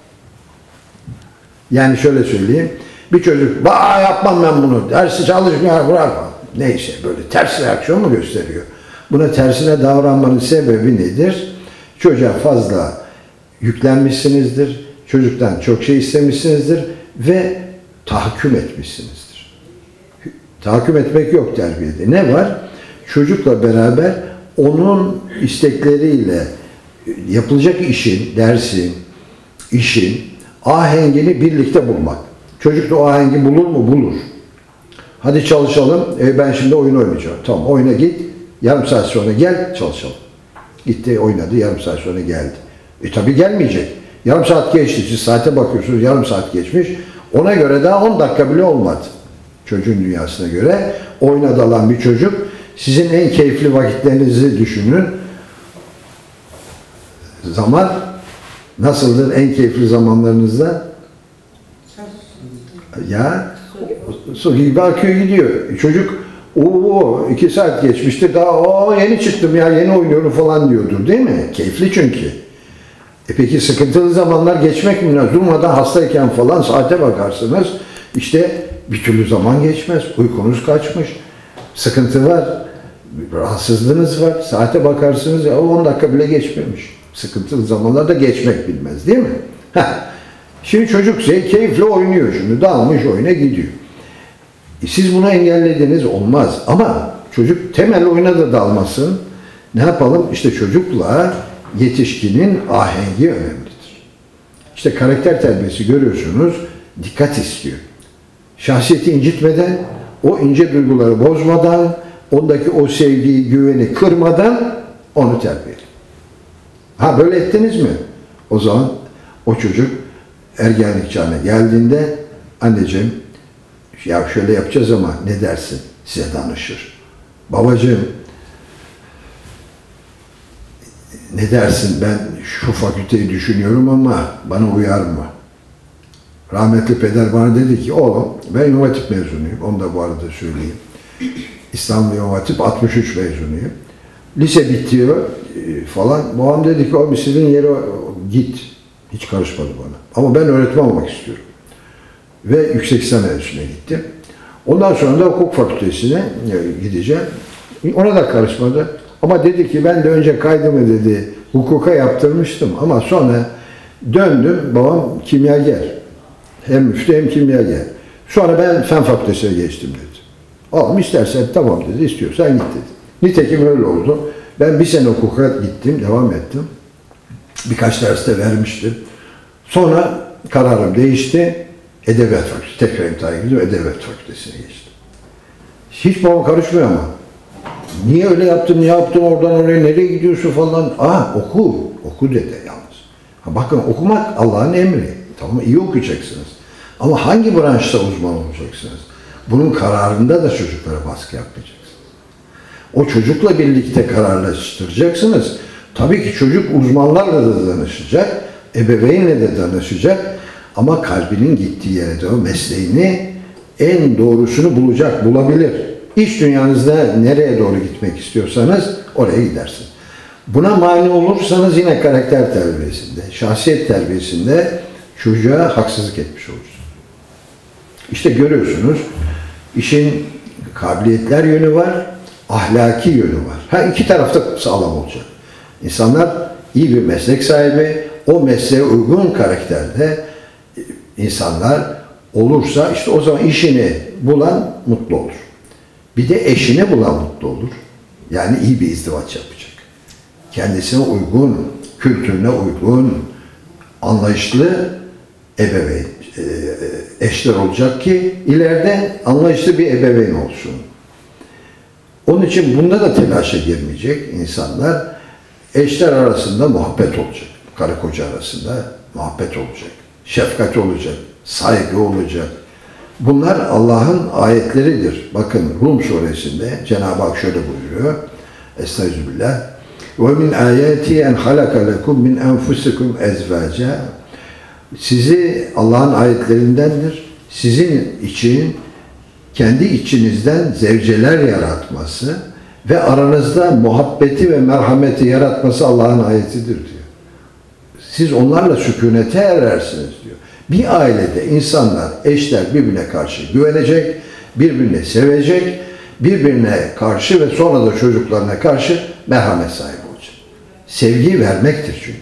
Speaker 1: Yani şöyle söyleyeyim. Bir çocuk, yapmam ben bunu, dersi çalışmıyor, bırakma. Neyse, böyle ters reaksiyon mu gösteriyor? Buna tersine davranmanın sebebi nedir? Çocuğa fazla yüklenmişsinizdir, çocuktan çok şey istemişsinizdir ve tahakküm etmişsinizdir. Tahakküm etmek yok terbiyede. Ne var? Çocukla beraber onun istekleriyle yapılacak işin, dersin, işin ahengini birlikte bulmak. Çocuk da o ahengi bulur mu? Bulur. Hadi çalışalım. Ben şimdi oyun oynayacağım. Tamam, oyuna git. Yarım saat sonra gel, çalışalım. Gitti, oynadı. Yarım saat sonra geldi. Tabii gelmeyecek. Yarım saat geçti. Siz saate bakıyorsunuz. Yarım saat geçmiş. Ona göre daha 10 dakika bile olmadı. Çocuğun dünyasına göre oyuna dalan bir çocuk. Sizin en keyifli vakitlerinizi düşünün. Zaman nasıldır en keyifli zamanlarınızda? Ya su gibi akıyor gidiyor. Çocuk 2 saat geçmişti daha yeni çıktım ya yeni oynuyorum falan diyordur değil mi? Keyifli çünkü. Peki sıkıntılı zamanlar geçmek mi? Durmadan hastayken falan saate bakarsınız. İşte bir türlü zaman geçmez. Uykunuz kaçmış. Sıkıntı var. Rahatsızlığınız var. Saate bakarsınız 10 dakika bile geçmemiş. Sıkıntılı zamanlarda geçmek bilmez değil mi? Şimdi çocuk keyifle oynuyor şimdi. Dalmış oyuna gidiyor. Siz bunu engellediniz olmaz. Ama çocuk temel oyuna da dalmasın. Ne yapalım? İşte çocukla yetişkinin ahengi önemlidir. İşte karakter terbiyesi görüyorsunuz. Dikkat istiyor. Şahsiyeti incitmeden, o ince duyguları bozmadan, ondaki o sevgiyi, güveni kırmadan onu terbiye edin. Böyle ettiniz mi? O zaman o çocuk ergenlik çağına geldiğinde anneciğim ya şöyle yapacağız ama ne dersin? Size danışır. Babacığım ne dersin ben şu fakülteyi düşünüyorum ama bana uyar mı? Rahmetli peder bana dedi ki oğlum ben İmam Hatip mezunuyum. Onu da bu arada söyleyeyim. İstanbul İmam Hatip 63 mezunuyum. Lise bitiyor falan. Babam dedi ki oğlum sizin yere git. Hiç karışmadı bana. Ama ben öğretmen olmak istiyorum. Ve yüksek lisans enstitüsüne gittim. Ondan sonra da hukuk fakültesine gideceğim. Ona da karışmadı. Ama dedi ki ben de önce kaydımı dedi hukuka yaptırmıştım ama sonra döndüm. Babam kimyager. Hem müftü hem kimyager. Sonra ben fen fakültesine geçtim dedi. Oğlum istersen tamam dedi, istiyorsan git dedi. Nitekim öyle oldu. Ben bir sene hukuka gittim, devam ettim. Birkaç ders de vermiştim. Sonra kararım değişti. Edebiyat Fakültesi, tekrar imtihana girdim, Edebiyat Fakültesi'ne geçtim. Hiç babam karışmıyor ama. Niye öyle yaptın, ne yaptın oradan oraya, nereye gidiyorsun falan. Oku dedi yalnız. Bakın okumak Allah'ın emri. Tamam iyi okuyacaksınız. Ama hangi branşta uzman olacaksınız? Bunun kararında da çocuklara baskı yapmayacaksınız. O çocukla birlikte kararlaştıracaksınız. Tabii ki çocuk uzmanlarla da danışacak, ebeveynle de danışacak. Ama kalbinin gittiği yere de o mesleğini en doğrusunu bulabilir. İş dünyanızda nereye doğru gitmek istiyorsanız oraya gidersiniz. Buna mani olursanız yine karakter terbiyesinde, şahsiyet terbiyesinde çocuğa haksızlık etmiş olursunuz. İşte görüyorsunuz işin kabiliyetler yönü var, ahlaki yönü var. İki tarafta sağlam olacak. İnsanlar iyi bir meslek sahibi, o mesleğe uygun karakterde insanlar olursa işte o zaman işini bulan mutlu olur. Bir de eşini bulan mutlu olur. Yani iyi bir izdivaç yapacak. Kendisine uygun, kültürüne uygun, anlayışlı ebeveyn, eşler olacak ki ileride anlayışlı bir ebeveyn olsun. Onun için bunda da telaşa girmeyecek insanlar. Eşler arasında muhabbet olacak. Karı koca arasında muhabbet olacak. Şefkat olacak. Saygı olacak. Bunlar Allah'ın ayetleridir. Bakın Rum suresinde Cenab-ı Hak şöyle buyuruyor. Estağfirullah. وَمِنْ آيَاتِهِ اَنْ خَلَقَ لَكُمْ مِنْ أَنْفُسِكُمْ اَزْوَاجًا. Sizi Allah'ın ayetlerindendir. sizin için kendi içinizden zevceler yaratması ve aranızda muhabbeti ve merhameti yaratması Allah'ın ayetidir diyor. Siz onlarla sükunete erersiniz diyor. Bir ailede insanlar, eşler birbirine karşı güvenecek, birbirini sevecek, birbirine karşı ve sonra da çocuklarına karşı merhamet sahibi olacak. Sevgi vermektir çünkü.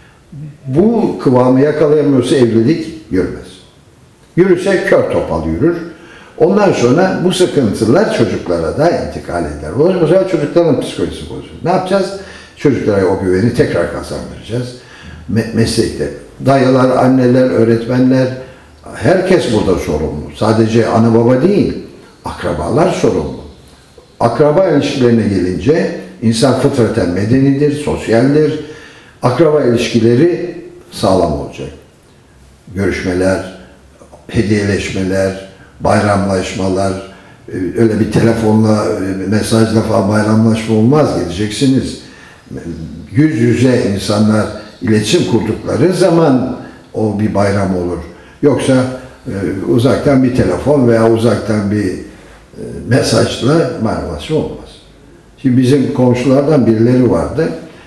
Speaker 1: Bu kıvamı yakalayamıyorsa evlilik yürümez. Yürürse kör topal yürür. Ondan sonra bu sıkıntılar çocuklara da intikal eder. O zaman çocukların psikolojisi bozulur. Ne yapacağız? Çocuklara o güveni tekrar kazandıracağız. Meslekte. Dayılar, anneler, öğretmenler, herkes burada sorumlu. Sadece ana baba değil, akrabalar sorumlu. Akraba ilişkilerine gelince insan fıtraten medenidir, sosyaldir. Akraba ilişkileri sağlam olacak. Görüşmeler, hediyeleşmeler, bayramlaşmalar, öyle bir telefonla, mesajla falan bayramlaşma olmaz. Gideceksiniz. Yüz yüze insanlar iletişim kurdukları zaman o bir bayram olur. Yoksa uzaktan bir telefon veya uzaktan bir mesajla bayramlaşma olmaz. Şimdi bizim komşulardan birileri vardı.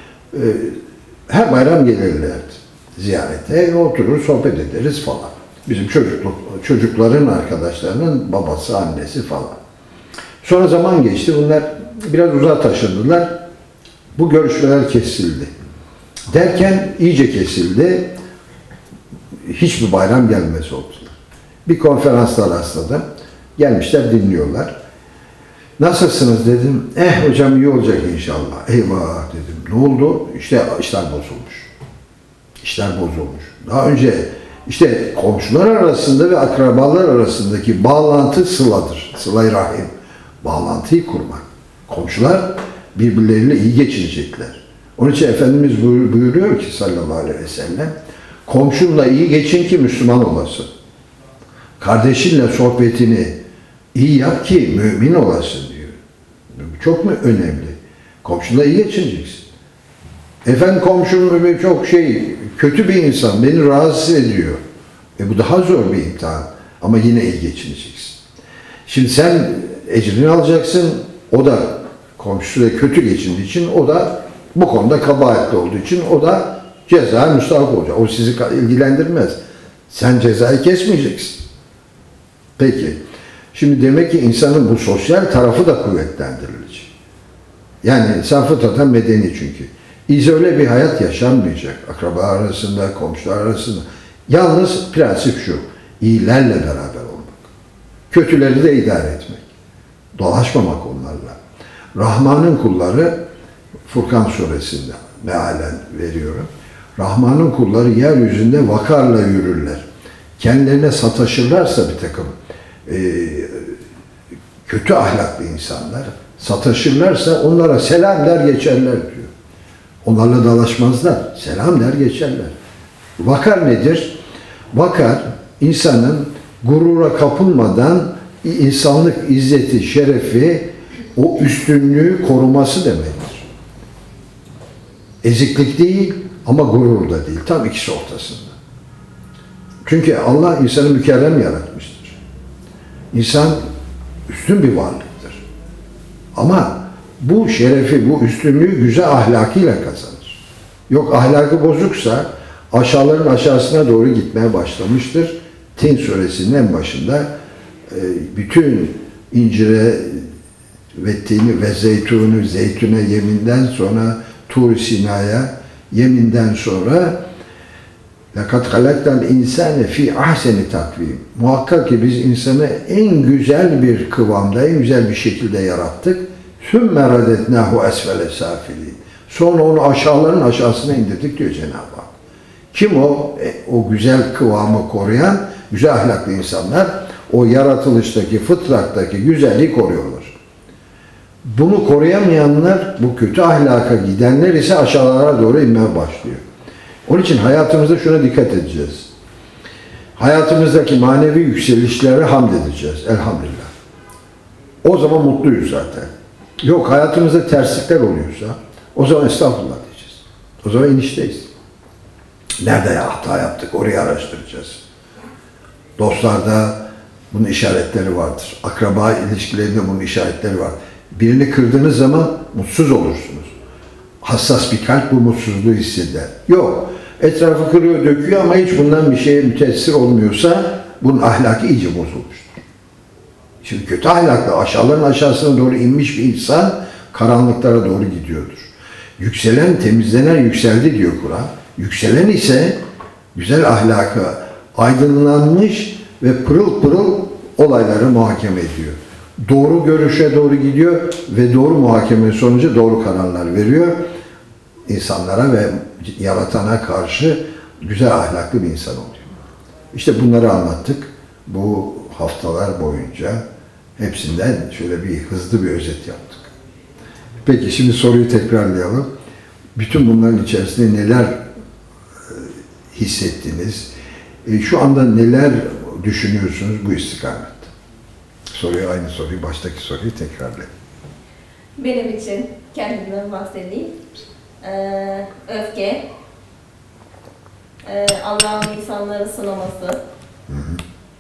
Speaker 1: Her bayram gelirlerdi ziyarete, oturur sohbet ederiz falan. Bizim çocukların arkadaşlarının babası, annesi falan. Sonra zaman geçti, bunlar biraz uzağa taşındılar. Bu görüşmeler kesildi. Derken iyice kesildi. Hiçbir bayram gelmez oldular. Bir konferansta rastladım. Gelmişler, dinliyorlar. Nasılsınız dedim. Hocam iyi olacak inşallah. Eyvah dedim. Ne oldu? İşte işler bozulmuş. İşler bozulmuş. Daha önce işte komşular arasında ve akrabalar arasındaki bağlantı sıladır. Sıla-i rahim. Bağlantıyı kurmak. Komşular birbirleriyle iyi geçinecekler. Onun için Efendimiz buyuruyor ki sallallahu aleyhi ve sellem, komşunla iyi geçin ki Müslüman olasın. Kardeşinle sohbetini iyi yap ki mümin olasın diyor. Bu çok mu önemli? Komşunla iyi geçineceksin. Efendim komşum çok kötü bir insan, beni rahatsız ediyor. Bu daha zor bir imtihan. Ama yine iyi geçineceksin. Şimdi sen ecrini alacaksın, o da komşusuyla kötü geçindiği için, o da bu konuda kabahatli olduğu için o da cezaya müstahak olacak. O sizi ilgilendirmez. Sen cezayı kesmeyeceksin. Peki. Şimdi demek ki insanın bu sosyal tarafı da kuvvetlendirilecek. Yani insan fıtraten medeni çünkü. İzole bir hayat yaşanmayacak. Akraba arasında, komşular arasında. Yalnız prensip şu. İyilerle beraber olmak. Kötüleri de idare etmek. Dolaşmamak onlarla. Rahman'ın kulları, Furkan suresinde mealen veriyorum. Rahman'ın kulları yeryüzünde vakarla yürürler. Kendilerine sataşırlarsa bir takım kötü ahlaklı insanlar sataşırlarsa onlara selam der geçerler diyor. Onlarla dalaşmazlar. Selam der geçerler. Vakar nedir? Vakar insanın gurura kapılmadan insanlık izzeti, şerefi, o üstünlüğü koruması demektir. Eziklik değil ama gurur da değil. Tam ikisi ortasında. Çünkü Allah insanı mükerrem yaratmıştır. İnsan üstün bir varlıktır. Ama bu şerefi, bu üstünlüğü güzel ahlakıyla kazanır. Yok ahlakı bozuksa aşağıların aşağısına doğru gitmeye başlamıştır. Tin suresinin en başında bütün incire ve tini ve zeytune yeminden sonra Tur-i Sina'ya yeminden sonra لَقَدْ خَلَقْتَ الْاِنْسَانَ ف۪ي اَحْسَنِ takvim. Muhakkak ki biz insanı en güzel bir kıvamda, en güzel bir şekilde yarattık. ثُمَّ رَدَتْنَاهُ اَسْفَلَ سَافِلِينَ. Sonra onu aşağıların aşağısına indirdik diyor Cenab-ı Hak. Kim o? O güzel kıvamı koruyan, güzel ahlaklı insanlar o yaratılıştaki, fıtrattaki güzelliği koruyorlar. Bunu koruyamayanlar, bu kötü ahlaka gidenler ise aşağılara doğru inmeye başlıyor. Onun için hayatımızda şuna dikkat edeceğiz. Hayatımızdaki manevi yükselişlere hamd edeceğiz. Elhamdülillah. O zaman mutluyuz zaten. Yok hayatımızda terslikler oluyorsa o zaman estağfurullah diyeceğiz. O zaman inişteyiz. Nerede hata yaptık? Orayı araştıracağız. Dostlarda, bunun işaretleri vardır. Akraba ilişkilerinde bunun işaretleri var. Birini kırdığınız zaman mutsuz olursunuz. Hassas bir kalp bu mutsuzluğu hisseder. Yok, etrafı kırıyor, döküyor ama hiç bundan bir şeye müteessir olmuyorsa bunun ahlakı iyice bozulmuştur. Şimdi kötü ahlaklı, aşağıların aşağısına doğru inmiş bir insan karanlıklara doğru gidiyordur. Yükselen, temizlenen yükseldi diyor Kur'an. Yükselen ise güzel ahlakı aydınlanmış ve pırıl pırıl olayları muhakeme ediyor. Doğru görüşe doğru gidiyor ve doğru muhakeme sonucu doğru kararlar veriyor. İnsanlara ve yaratana karşı güzel ahlaklı bir insan oluyor. İşte bunları anlattık. Bu haftalar boyunca hepsinden şöyle bir hızlı bir özet yaptık. Peki şimdi soruyu tekrarlayalım. Bütün bunların içerisinde neler hissettiniz? Şu anda neler düşünüyorsunuz bu istikamette? Aynı soruyu, baştaki soruyu tekrarlayayım.
Speaker 3: Benim için kendimden bahsedeyim. Öfke, Allah'ın insanları sınaması.
Speaker 1: Hı hı.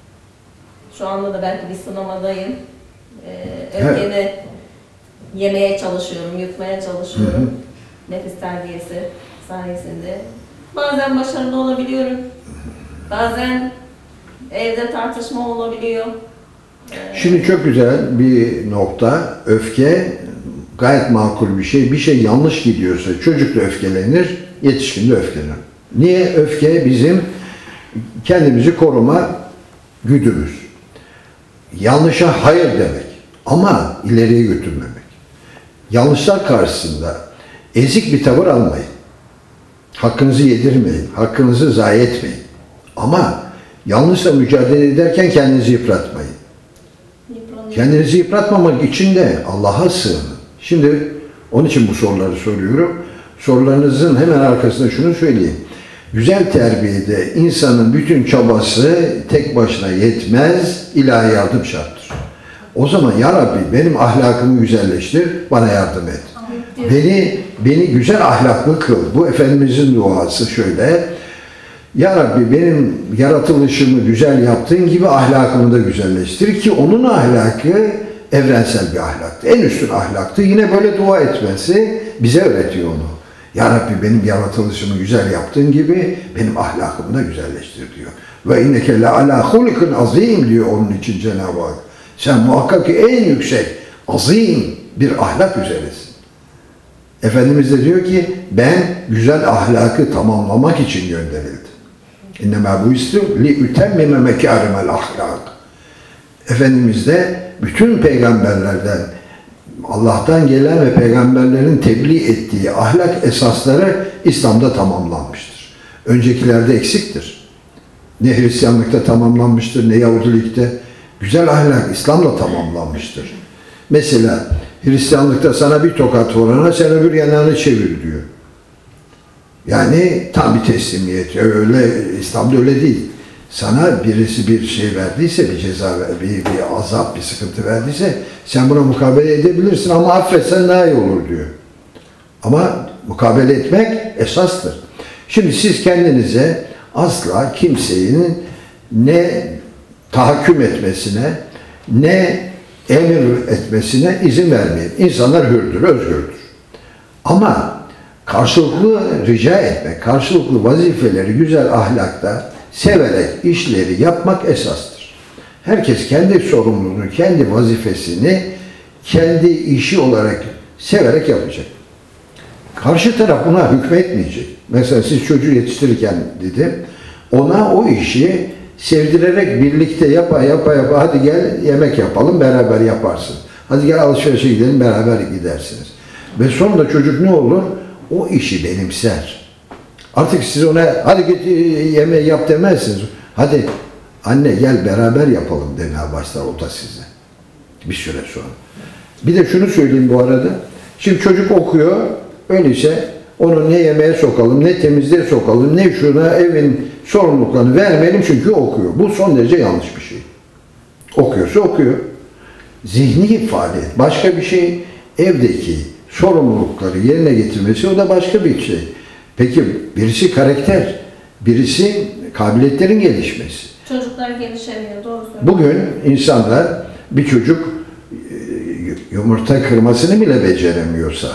Speaker 3: Şu anda da belki bir sınamadayım. Öfkeni yemeye çalışıyorum, yutmaya çalışıyorum.
Speaker 1: Hı hı.
Speaker 3: Nefis terbiyesi sayesinde. Bazen başarılı olabiliyorum. Bazen evde tartışma olabiliyor.
Speaker 1: Şimdi çok güzel bir nokta. Öfke gayet makul bir şey. Bir şey yanlış gidiyorsa çocuk da öfkelenir, yetişkin de öfkelenir. Niye? Öfke bizim kendimizi koruma güdümüz. Yanlışa hayır demek ama ileriye götürmemek. Yanlışlar karşısında ezik bir tavır almayın. Hakkınızı yedirmeyin, hakkınızı zayi etmeyin. Ama yanlışla mücadele ederken kendinizi yıpratmayın. Kendinizi yıpratmamak için de Allah'a sığının. Şimdi onun için bu soruları soruyorum. Sorularınızın hemen arkasında şunu söyleyeyim. Güzel terbiyede insanın bütün çabası tek başına yetmez, ilahi yardım şarttır. O zaman ya Rabbi benim ahlakımı güzelleştir, bana yardım et. Beni güzel ahlaklı kıl. Bu Efendimizin duası şöyle. Ya Rabbi benim yaratılışımı güzel yaptığın gibi ahlakımı da güzelleştir ki onun ahlakı evrensel bir ahlaktı. En üstün ahlaktı. Yine böyle dua etmesi bize öğretiyor onu. Ya Rabbi benim yaratılışımı güzel yaptığın gibi benim ahlakımı da güzelleştir diyor. Ve inneke la ala hulikun azim diyor onun için Cenab-ı Hak. Sen muhakkak ki en yüksek, azim bir ahlak üzeresin. Efendimiz de diyor ki ben güzel ahlakı tamamlamak için gönderildim. İnnemâ bu'istum li'ütemmime mekârimel ahlak. Efendimiz de bütün peygamberlerden, Allah'tan gelen ve peygamberlerin tebliğ ettiği ahlak esasları İslam'da tamamlanmıştır. Öncekilerde eksiktir. Ne Hristiyanlıkta tamamlanmıştır, ne Yahudilikte. Güzel ahlak İslam'la tamamlanmıştır. Mesela Hristiyanlıkta sana bir tokat vurana sen öbür yanağını çevir diyor. Yani tam bir teslimiyet. Öyle İslam'da öyle değil. Sana birisi bir şey verdiyse, bir ceza, bir azap, bir sıkıntı verdiyse sen buna mukabele edebilirsin ama affetsen daha iyi olur diyor. Ama mukabele etmek esastır. Şimdi siz kendinize asla kimsenin ne tahakküm etmesine, ne emir etmesine izin vermeyin. İnsanlar hürdür, özgürdür. Ama karşılıklı rica etmek, karşılıklı vazifeleri güzel ahlakta severek işleri yapmak esastır. Herkes kendi sorumluluğunu, kendi vazifesini kendi işi olarak severek yapacak. Karşı taraf buna hükmetmeyecek. Mesela siz çocuğu yetiştirirken dedim, ona o işi sevdirerek birlikte yapa hadi gel yemek yapalım beraber yaparsın. Hadi gel alışverişe gidelim beraber gidersiniz. Ve sonra çocuk ne olur? O işi benimser. Artık siz ona hadi git yemeği yap demezsiniz. Hadi anne gel beraber yapalım demeye başlar o da size. Bir süre sonra. Bir de şunu söyleyeyim bu arada. Şimdi çocuk okuyor. Öyleyse onu ne yemeğe sokalım, ne temizliğe sokalım, ne şuna evin sorumluluklarını vermeyelim çünkü okuyor. Bu son derece yanlış bir şey. Okuyorsa okuyor. Zihni faaliyet başka bir şey. Evdeki sorumlulukları yerine getirmesi o da başka bir şey. Peki birisi karakter, birisi kabiliyetlerin gelişmesi.
Speaker 3: Çocuklar kadar gelişemiyor. Doğru söylüyorsun.
Speaker 1: Bugün insanlar bir çocuk yumurta kırmasını bile beceremiyorsa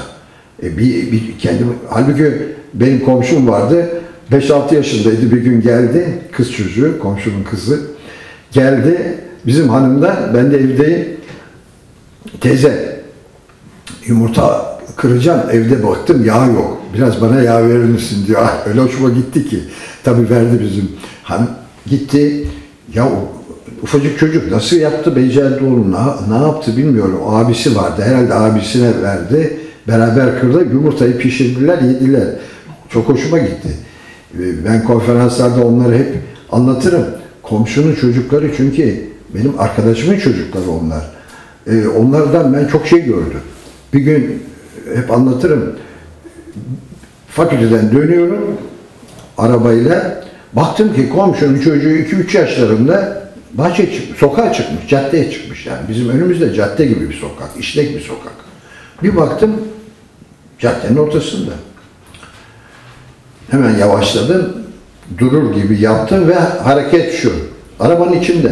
Speaker 1: halbuki benim komşum vardı 5-6 yaşındaydı, bir gün geldi, kız çocuğu, komşumun kızı geldi bizim hanımdan, ben de evdeyim, teyze yumurta kıracağım, evde baktım yağ yok, biraz bana yağ verir misin diyor. Öyle hoşuma gitti ki, tabii verdi bizim hanım, gitti ya. Ufacık çocuk nasıl yaptı, becerdi oğlum, ne yaptı bilmiyorum. O abisi vardı, herhalde abisine verdi. Beraber kırdı, yumurtayı pişirdiler, yediler. Çok hoşuma gitti. Ben konferanslarda onları hep anlatırım. Komşunun çocukları, çünkü benim arkadaşımın çocukları onlar. Onlardan ben çok şey gördüm. Bir gün hep anlatırım. Fakülteden dönüyorum arabayla. Baktım ki komşunun çocuğu 2-3 yaşlarında sokağa çıkmış, caddeye çıkmış yani. Bizim önümüzde cadde gibi bir sokak, işlek bir sokak. Bir baktım, caddenin ortasında. Hemen yavaşladım, durur gibi yaptım ve hareket şu, arabanın içinde.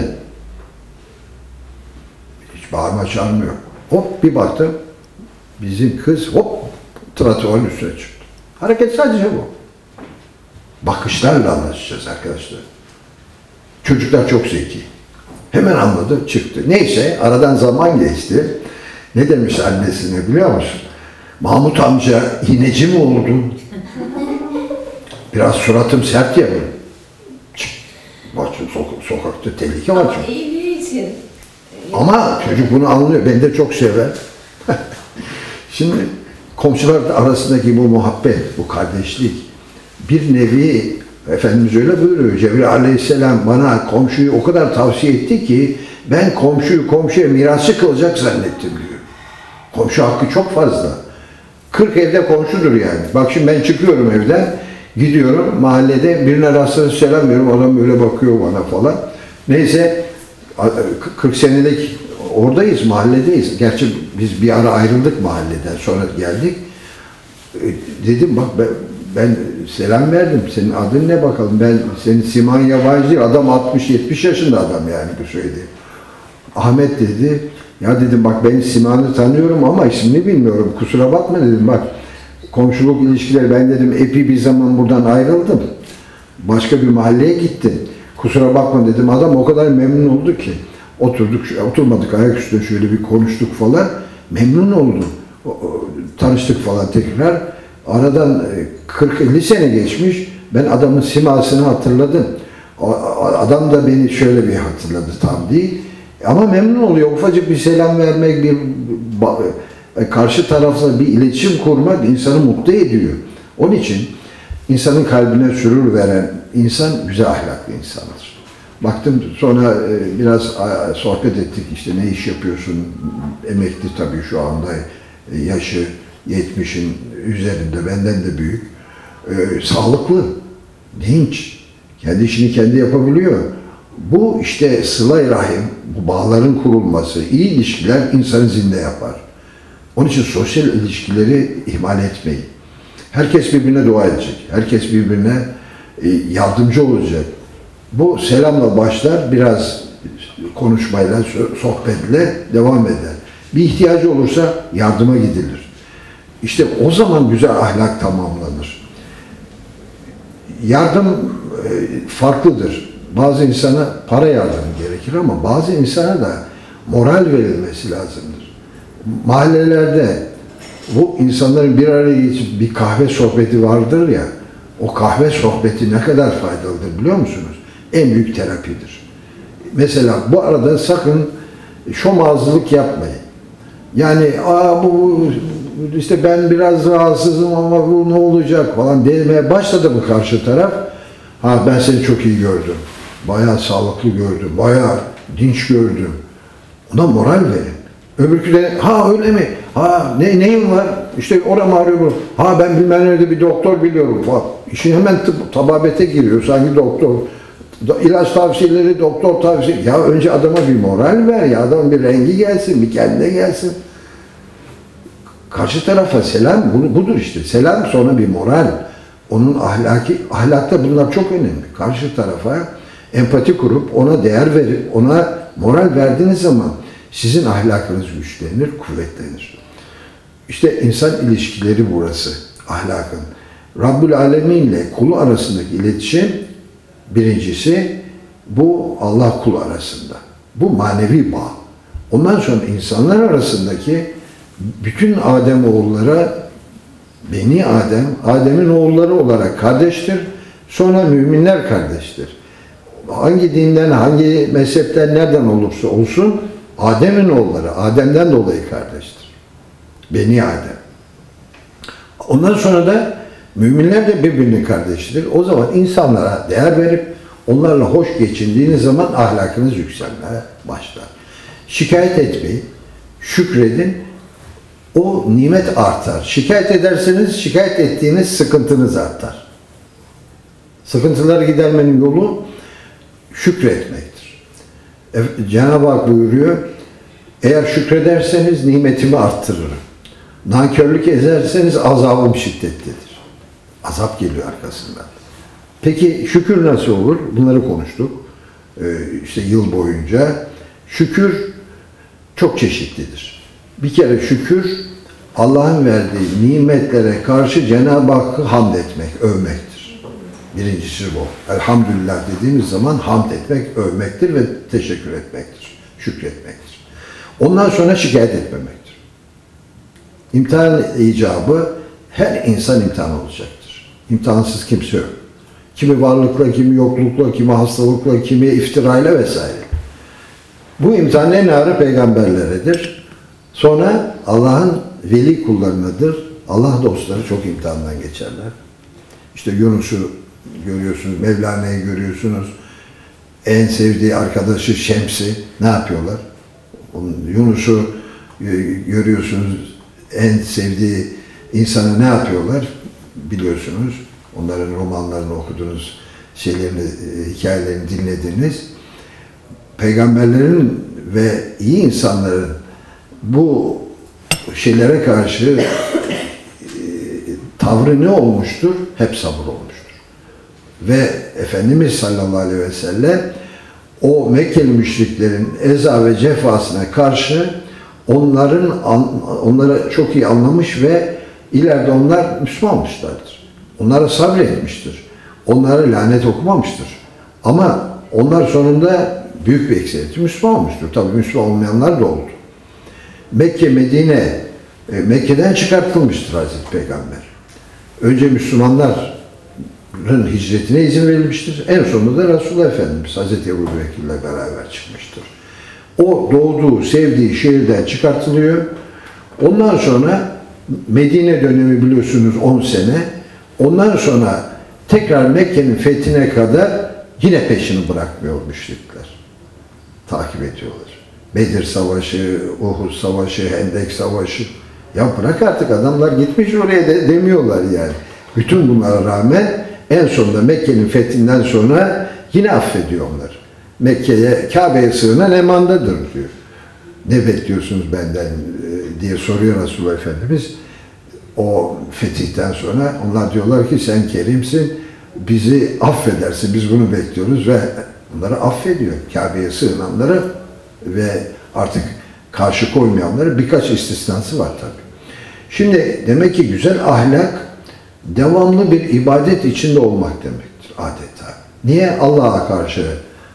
Speaker 1: Hiç bağırma çağırma yok. Hop bir baktım, bizim kız hop trotuarın üstüne çıktı. Hareket sadece bu. Bakışlarla anlaşacağız arkadaşlar. Çocuklar çok zeki. Hemen anladı, çıktı. Neyse, aradan zaman geçti. Ne demiş annesine biliyor musun? Mahmut amca iğneci mi oldun? Biraz suratım sert ya benim. Bak sokakta tehlike var çünkü.
Speaker 3: İyiliği için.
Speaker 1: Ama çocuk bunu anlıyor. Beni de çok sever. Şimdi komşular arasındaki bu muhabbet, bu kardeşlik bir nevi Efendimiz öyle buyuruyor. Cebrail Aleyhisselam bana komşuyu o kadar tavsiye etti ki ben komşuyu komşuya mirasçı kılacak zannettim diyor. Komşu hakkı çok fazla. 40 evde komşudur yani. Bak şimdi ben çıkıyorum evden, gidiyorum mahallede birine rastladım, selam veriyorum. Adam böyle bakıyor bana falan. Neyse 40 senelik oradayız, mahalledeyiz. Gerçi biz bir ara ayrıldık mahalleden, sonra geldik. Dedim bak ben selam verdim. Senin adın ne bakalım? Ben senin siman yabancı değil. Adam 60-70 yaşında adam yani bu söyledi. Ahmet dedi. Ya dedim bak ben simanı tanıyorum ama ismini bilmiyorum. Kusura bakma dedim bak. Komşuluk ilişkileri ben dedim epey bir zaman buradan ayrıldım. Başka bir mahalleye gittim. Kusura bakma dedim. Adam o kadar memnun oldu ki. Oturmadık ayaküstü şöyle bir konuştuk falan. Memnun oldu. Tanıştık falan tekrar. Aradan 40-50 sene geçmiş, ben adamın simasını hatırladım. Adam da beni şöyle bir hatırladı, tam değil. Ama memnun oluyor. Ufacık bir selam vermek, karşı tarafla bir iletişim kurmak insanı mutlu ediyor. Onun için insanın kalbine sürur veren insan güzel ahlaklı insandır. Baktım sonra biraz sohbet ettik, işte ne iş yapıyorsun, emekli tabii şu anda, yaşı 70'in üzerinde, benden de büyük, sağlıklı, dinç, kendi işini kendi yapabiliyor. Bu işte sıla-i rahim, bu bağların kurulması, iyi ilişkiler insanı zinde yapar. Onun için sosyal ilişkileri ihmal etmeyin. Herkes birbirine dua edecek, herkes birbirine yardımcı olacak. Bu selamla başlar, biraz konuşmayla, sohbetle devam eder. Bir ihtiyacı olursa yardıma gidilir. İşte o zaman güzel ahlak tamamlanır. Yardım farklıdır. Bazı insana para yardımı gerekir ama bazı insana da moral verilmesi lazımdır. Mahallelerde bu insanların bir araya geçip bir kahve sohbeti vardır ya, o kahve sohbeti ne kadar faydalıdır biliyor musunuz? En büyük terapidir. Mesela bu arada sakın şomazlılık yapmayın. Yani bu işte ben biraz rahatsızım ama bu ne olacak falan demeye başladı mı karşı taraf? Ben seni çok iyi gördüm. Bayağı sağlıklı gördüm. Bayağı dinç gördüm. Ona moral verin. Öbürkü de öyle mi? Neyin var? İşte oram ağrıyor bu. Ben bilmem nerede bir doktor biliyorum falan. İşin hemen tababete giriyor. Sanki doktor. İlaç tavsiyeleri, doktor tavsiyeleri. Ya önce adama bir moral ver ya. Adamın bir rengi gelsin, bir kendine gelsin. Karşı tarafa selam, budur işte. Selam sonra bir moral. Onun ahlakta bunlar çok önemli. Karşı tarafa empati kurup ona değer verip ona moral verdiğiniz zaman sizin ahlakınız güçlenir, kuvvetlenir. İşte insan ilişkileri burası, ahlakın. Rabbül Alemin ile kulu arasındaki iletişim birincisi bu Allah kul arasında. Bu manevi bağ. Ondan sonra insanlar arasındaki bütün Adem oğullara Beni Adem, Adem'in oğulları olarak kardeştir. Sonra müminler kardeştir. Hangi dinden, hangi mezhepten, nereden olursa olsun Adem'in oğulları, Adem'den dolayı kardeştir. Beni Adem. Ondan sonra da müminler de birbirinin kardeşidir. O zaman insanlara değer verip onlarla hoş geçindiğiniz zaman ahlakınız yükselmeye başlar. Şikayet etmeyin, şükredin, o nimet artar. Şikayet ederseniz şikayet ettiğiniz sıkıntınız artar. Sıkıntıları gidermenin yolu şükretmektir. Cenab-ı Hak buyuruyor, eğer şükrederseniz nimetimi arttırırım. Nankörlük ederseniz azabım şiddetlidir. Azap geliyor arkasından. Peki şükür nasıl olur? Bunları konuştuk. İşte yıl boyunca. Şükür çok çeşitlidir. Bir kere şükür, Allah'ın verdiği nimetlere karşı Cenab-ı Hakk'ı hamd etmek, övmektir. Birincisi bu. Elhamdülillah dediğimiz zaman hamd etmek, övmektir ve teşekkür etmektir, şükretmektir. Ondan sonra şikayet etmemektir. İmtihan icabı her insan imtihan olacaktır. İmtihansız kimse yok. Kimi varlıkla, kimi yoklukla, kimi hastalıkla, kimi iftirayla vesaire. Bu imtihan en ağırı peygamberleredir. Sonra Allah'ın veli kullarınadır. Allah dostları çok imtihandan geçerler. İşte Yunus'u görüyorsunuz, Mevlana'yı görüyorsunuz. En sevdiği arkadaşı Şems'i ne yapıyorlar? Yunus'u görüyorsunuz, en sevdiği insanı ne yapıyorlar? Biliyorsunuz. Onların romanlarını okudunuz, hikayelerini dinlediniz. Peygamberlerin ve iyi insanların bu şeylere karşı tavrı ne olmuştur? Hep sabır olmuştur. Ve Efendimiz sallallahu aleyhi ve sellem o Mekkeli müşriklerin eza ve cefasına karşı onları çok iyi anlamış ve ileride onlar Müslüman olmuşlardır. Onlara sabretmiştir. Onlara lanet okumamıştır. Ama onlar sonunda büyük bir ekseriyeti Müslüman olmuştur. Tabii Müslüman olmayanlar da oldu. Mekke, Medine, Mekke'den çıkartılmıştır Hazreti Peygamber. Önce Müslümanların hicretine izin verilmiştir. En sonunda da Resulullah Efendimiz Hazreti Ebu Bekir'le beraber çıkmıştır. O doğduğu, sevdiği şehirden çıkartılıyor. Ondan sonra Medine dönemi biliyorsunuz 10 sene. Ondan sonra tekrar Mekke'nin fethine kadar yine peşini bırakmıyor müşrikler. Takip ediyorlar. Bedir Savaşı, Uhud Savaşı, Hendek Savaşı. Ya bırak artık adamlar gitmiş oraya demiyorlar yani. Bütün bunlara rağmen en sonunda Mekke'nin fethinden sonra yine affediyor onları. Mekke'ye, Kabe'ye sığınan emandadır diyor. Ne bekliyorsunuz benden diye soruyor Resulullah Efendimiz. O fetihten sonra onlar diyorlar ki sen kerimsin, bizi affedersin, biz bunu bekliyoruz ve onları affediyor. Kabe'ye sığınanları ve artık karşı koymayanları, birkaç istisnası var tabii. Şimdi demek ki güzel ahlak devamlı bir ibadet içinde olmak demektir adeta. Niye? Allah'a karşı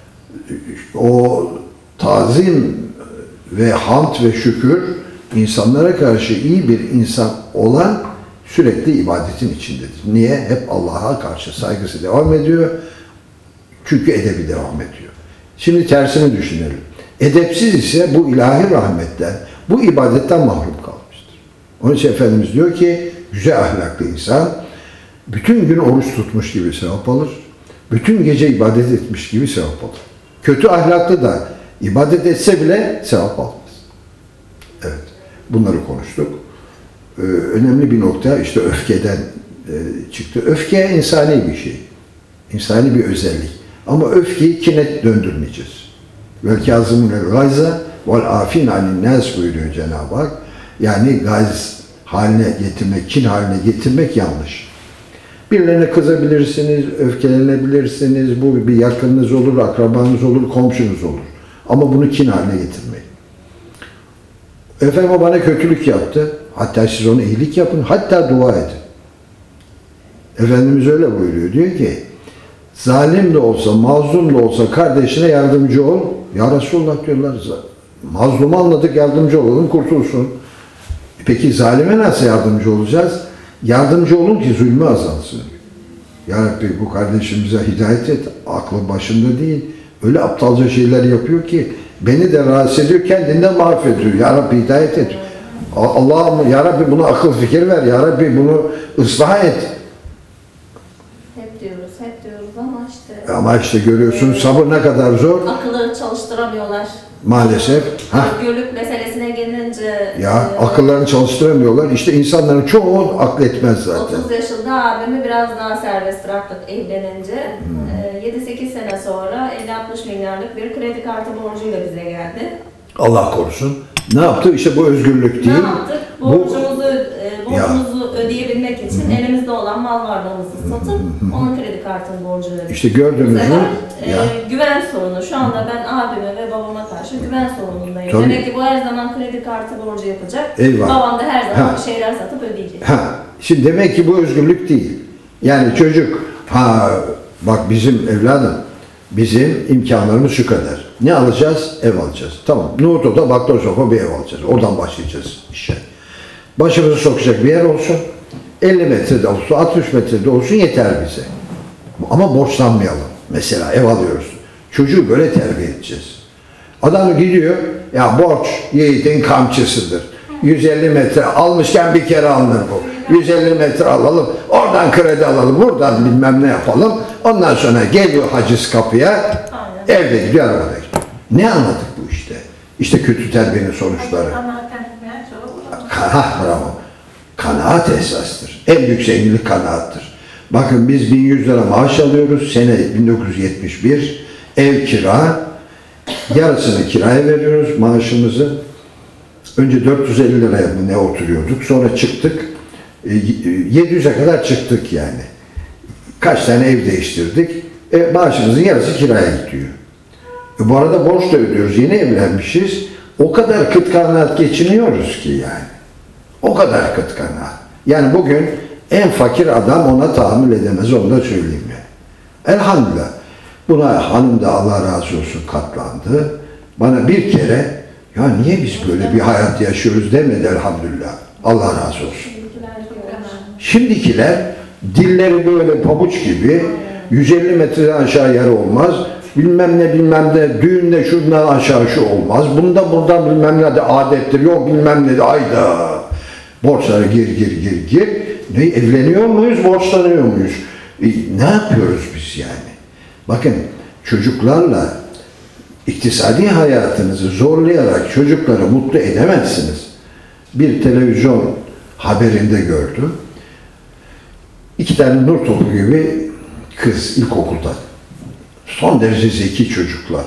Speaker 1: o tazim ve hamd ve şükür, insanlara karşı iyi bir insan olan sürekli ibadetin içindedir. Niye? Hep Allah'a karşı saygısı devam ediyor. Çünkü edebi devam ediyor. Şimdi tersini düşünelim. Edepsiz ise bu ilahi rahmetten, bu ibadetten mahrum kalmıştır. Onun için Efendimiz diyor ki, güzel ahlaklı insan bütün gün oruç tutmuş gibi sevap alır, bütün gece ibadet etmiş gibi sevap alır. Kötü ahlaklı da ibadet etse bile sevap almaz. Evet, bunları konuştuk. Önemli bir nokta işte öfkeden çıktı. Öfke insani bir şey, insani bir özellik. Ama öfkeyi kine döndürmeyeceğiz. Vel kâzimûnel gayza vel âfîn anin nâs buyuruyor Cenab-ı Hak. Yani gayz haline getirmek, kin haline getirmek yanlış. Birilerine kızabilirsiniz, öfkelenebilirsiniz. Bu bir yakınınız olur, akrabanız olur, komşunuz olur. Ama bunu kin haline getirmeyin. Efendim o bana kötülük yaptı. Hatta siz ona iyilik yapın, hatta dua edin. Efendimiz öyle buyuruyor. Diyor ki, zalim de olsa, mazlum da olsa kardeşine yardımcı ol. Ya Resulullah diyorlar, mazlumu anladık, yardımcı olalım, kurtulsun. Peki zalime nasıl yardımcı olacağız? Yardımcı olun ki zulmü azalsın. Ya Rabbi bu kardeşimize hidayet et, aklı başında değil. Öyle aptalca şeyler yapıyor ki beni de rahatsız ediyor, kendinden mahvediyor. Ya Rabbi hidayet et. Allah'ım Ya Rabbi buna akıl fikir ver. Ya Rabbi bunu ıslah et.
Speaker 3: Hep diyoruz
Speaker 1: Ama işte görüyorsun sabır ne kadar zor.
Speaker 3: akıllı çalıştıramıyorlar.
Speaker 1: Maalesef.
Speaker 3: Özgürlük meselesine gelince
Speaker 1: Ya akıllarını çalıştıramıyorlar. İşte insanların çoğu akletmez zaten.
Speaker 3: 30 yaşında abimi biraz daha serbest bıraktık evlenince. 7-8 sene sonra 50-60 milyarlık bir kredi kartı borcuyla bize geldi.
Speaker 1: Allah korusun. Ne yaptı? İşte bu özgürlük
Speaker 3: Ne
Speaker 1: değil.
Speaker 3: yaptık? Borcumuzu ödeyebilmek için elimizde olan mal varlığımızı satıp onun kredi kartının borcunu ödedik.
Speaker 1: İşte gördünüz
Speaker 3: Bu
Speaker 1: mü?
Speaker 3: sefer güven sorunu. Şu anda ben abime ve babama karşı güven sorunundayım.
Speaker 1: Tabii.
Speaker 3: Demek ki bu her zaman kredi kartı borcu yapacak.
Speaker 1: Eyvah.
Speaker 3: Babam da her zaman
Speaker 1: Ha.
Speaker 3: bir şeyler satıp ödeyecek.
Speaker 1: Şimdi demek ki bu özgürlük değil. Yani çocuk, bak bizim evladım, bizim imkanlarımız şu kadar. Ne alacağız? Ev alacağız. Tamam. Nohut oda, baklava sofa bir ev alacağız. Oradan başlayacağız işe. Başımızı sokacak bir yer olsun. 50 metrede olsun, 60 metrede olsun yeter bize. Ama borçlanmayalım. Mesela ev alıyoruz. Çocuğu böyle terbiye edeceğiz. Adam gidiyor, ya borç yiğidin kamçısıdır. 150 metre almışken bir kere alınır bu. 150 metre alalım, oradan kredi alalım, buradan bilmem ne yapalım. Ondan sonra geliyor haciz kapıya,
Speaker 3: Aynen.
Speaker 1: evde gidiyor, arabada gidiyor. Ne anladık bu işte? İşte kötü terbiyenin sonuçları. Bravo. Kanaat esastır. En büyük zenginlik kanaattır. Bakın biz 1100 lira maaş alıyoruz. Sene 1971. Ev kira. Yarısını kiraya veriyoruz maaşımızı. Önce 450 liraya mı ne oturuyorduk. Sonra çıktık. 700'e kadar çıktık yani. Kaç tane ev değiştirdik. Maaşımızın yarısı kiraya gidiyor. Bu arada borç da ödüyoruz. Yeni evlenmişiz. O kadar kıt kanaat geçiniyoruz ki yani. O kadar kıt kanaat. Yani bugün en fakir adam ona tahammül edemez. Onu da söyleyeyim yani. Elhamdülillah. Buna hanım da Allah razı olsun katlandı. Bana bir kere ya niye biz böyle bir hayat yaşıyoruz demedi elhamdülillah. Allah razı olsun. Şimdikiler dilleri böyle pabuç gibi 150 metreden aşağı yer olmaz. Bilmem ne düğünde şuradan aşağı şu olmaz. Bunda buradan bilmem ne de adettir. Yok bilmem ne de ayda. Borçlara gir. Ne evleniyor muyuz? Borçlanıyor muyuz? Ne yapıyoruz biz yani? Bakın çocuklarla iktisadi hayatınızı zorlayarak çocukları mutlu edemezsiniz. Bir televizyon haberinde gördüm. 2 tane nur topu gibi kız ilkokulda. Son derece zeki çocuklar.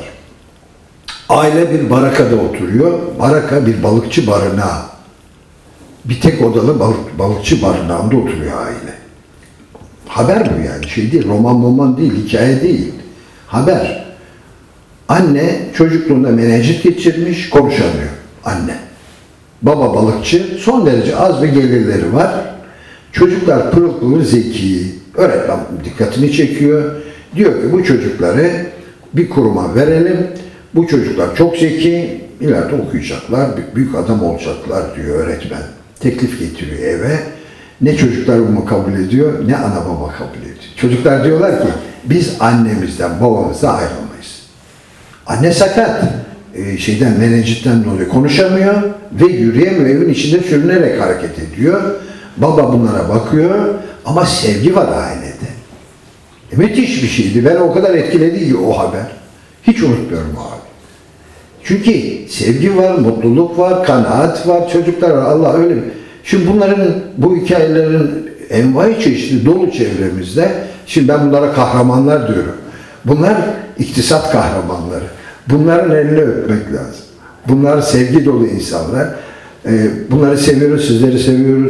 Speaker 1: Aile bir barakada oturuyor. Baraka bir balıkçı barınağı. Bir tek odalı balıkçı barınağında oturuyor aile. Haber bu yani. Şey değil, roman değil, hikaye değil. Haber. Anne çocukluğunda menenjit geçirmiş, konuşamıyor. Anne. Baba balıkçı, son derece az bir gelirleri var. Çocuklar pırıl pırıl zeki. Öğretmen dikkatini çekiyor. Diyor ki bu çocukları bir kuruma verelim. Bu çocuklar çok zeki, ileride okuyacaklar, büyük adam olacaklar diyor öğretmen. Teklif getiriyor eve. Ne çocuklar bunu kabul ediyor, ne ana baba kabul ediyor. Çocuklar diyorlar ki biz annemizden, babamızdan ayrılmayız. Anne sakat. Menenjitten dolayı konuşamıyor ve yürüyemiyor. Evin içinde sürünerek hareket ediyor. Baba bunlara bakıyor ama sevgi var ailede. Müthiş bir şeydi. Ben o kadar etkiledi ki o haber. Hiç unutmuyorum abi. Çünkü sevgi var, mutluluk var, kanaat var, çocuklar var. Allah öyle mi? Şimdi bu hikayelerin envai çeşitli dolu çevremizde. Şimdi ben bunlara kahramanlar diyorum. Bunlar iktisat kahramanları. Bunların elini öpmek lazım. Bunlar sevgi dolu insanlar. Bunları seviyoruz, sizleri seviyoruz.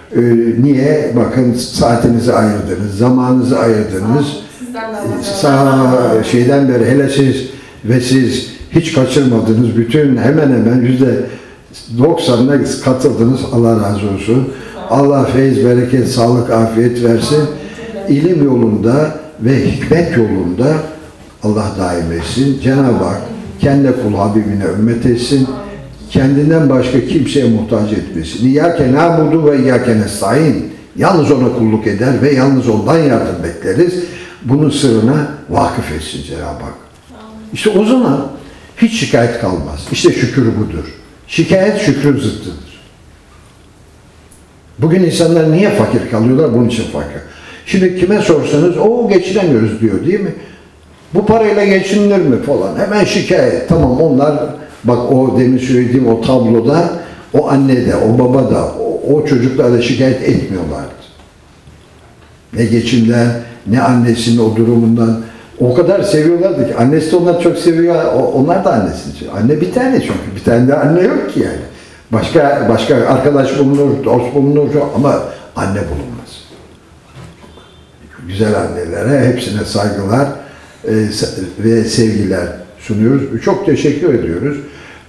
Speaker 1: Niye? Bakın saatinizi ayırdınız, zamanınızı ayırdınız.
Speaker 3: Sizden de Allah
Speaker 1: Şeyden beri hele siz hiç kaçırmadınız. Bütün hemen %90'ına katıldınız. Allah razı olsun. Allah feyiz, bereket, sağlık, afiyet versin. İlim yolunda ve hikmet yolunda Allah daim etsin. Cenab-ı Hak kendi kul Habibine ümmet etsin. Kendinden başka kimseye muhtaç etmesin. İyyâke na'budu ve iyyâke nestaîn. Yalnız ona kulluk eder ve yalnız ondan yardım bekleriz. Bunun sırrına vakıf etsin Cenab-ı Hak. İşte o zaman hiç şikayet kalmaz. İşte şükür budur. Şikayet şükrün zıttıdır. Bugün insanlar niye fakir kalıyorlar? Bunun için fakir. Şimdi kime sorsanız o geçinemiyoruz diyor değil mi? Bu parayla geçinilir mi falan. Hemen şikayet. Tamam onlar bak o demin söylediğim o tabloda o anne de o baba da o çocuklar da şikayet etmiyorlardı. Ne geçimden ne annesinin o durumundan o kadar seviyorlardı ki annesi de onları çok seviyor. Onlar da annesini seviyor. Anne bir tane çünkü. Bir tane de anne yok ki yani. Başka arkadaş bulunur, dost bulunur ama anne bulunmaz. Güzel annelere hepsine saygılar ve sevgiler sunuyoruz. Çok teşekkür ediyoruz.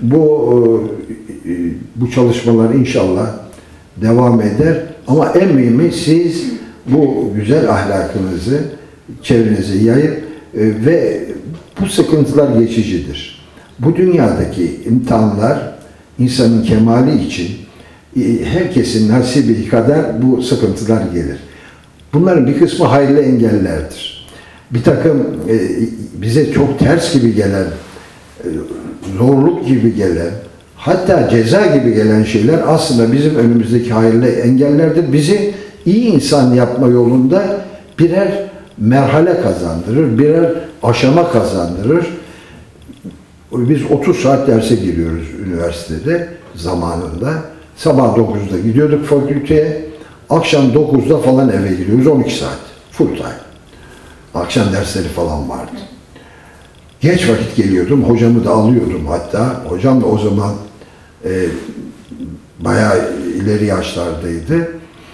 Speaker 1: Bu çalışmalar inşallah devam eder. Ama en mühimi siz bu güzel ahlakınızı çevrenize yayıp ve bu sıkıntılar geçicidir. Bu dünyadaki imtihanlar insanın kemali için herkesin nasibi kadar bu sıkıntılar gelir. Bunların bir kısmı hayırlı engellerdir. Bir takım bize çok ters gibi gelen, zorluk gibi gelen, hatta ceza gibi gelen şeyler aslında bizim önümüzdeki hayırlı engellerdir. Bizi iyi insan yapma yolunda birer merhale kazandırır, birer aşama kazandırır. Biz 30 saat derse giriyoruz üniversitede zamanında. Sabah 9'da gidiyorduk fakülteye, akşam 9'da falan eve giriyoruz, 12 saat, full time. Akşam dersleri falan vardı. Geç vakit geliyordum, hocamı da alıyordum hatta. Hocam da o zaman bayağı ileri yaşlardaydı.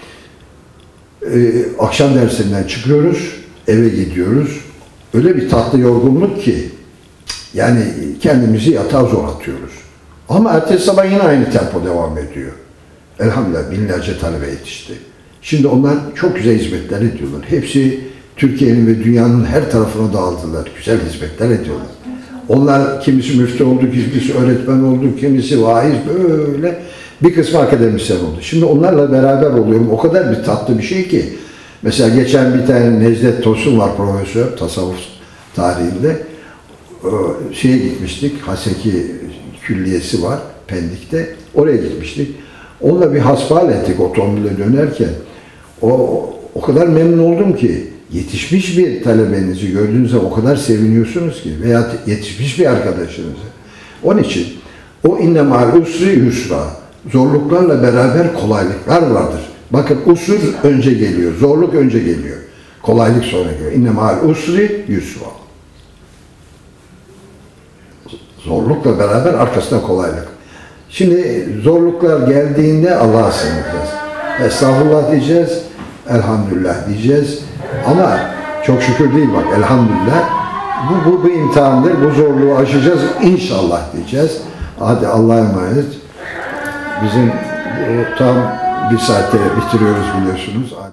Speaker 1: Akşam derslerinden çıkıyoruz, eve gidiyoruz. Öyle bir tatlı yorgunluk ki, yani kendimizi yatağa zor atıyoruz. Ama ertesi sabah yine aynı tempo devam ediyor. Elhamdülillah binlerce talebe yetişti. Şimdi onlar çok güzel hizmetler ediyorlar. Hepsi Türkiye'nin ve dünyanın her tarafına dağıldılar. Güzel hizmetler ediyorlar. Onlar kimisi müftü oldu, kimisi öğretmen oldu, kimisi vaiz böyle. Bir kısmı akademisyen oldu. Şimdi onlarla beraber oluyorum. O kadar bir tatlı bir şey ki. Mesela geçen bir tane Necdet Tosun var, profesör, tasavvuf tarihinde. Şeye gitmiştik, Haseki Külliyesi var Pendik'te. Oraya gitmiştik. Onunla bir hasbihal ettik otomobile dönerken. O kadar memnun oldum ki yetişmiş bir talebenizi gördüğünüz zaman o kadar seviniyorsunuz ki veya yetişmiş bir arkadaşınızı. Onun için o inne ma'al usri yusra, zorluklarla beraber kolaylıklar vardır. Bakın usur önce geliyor, zorluk önce geliyor. Kolaylık sonra geliyor. İnne ma'al usri yusra. Zorlukla beraber arkasında kolaylık. Şimdi zorluklar geldiğinde Allah'a sığınacağız. Estağfurullah diyeceğiz, elhamdülillah diyeceğiz. Ama çok şükür değil bak, elhamdülillah. Bu imtihandır, bu zorluğu aşacağız inşallah diyeceğiz. Hadi Allah'a emanet. Bizim tam bir saatte bitiriyoruz biliyorsunuz.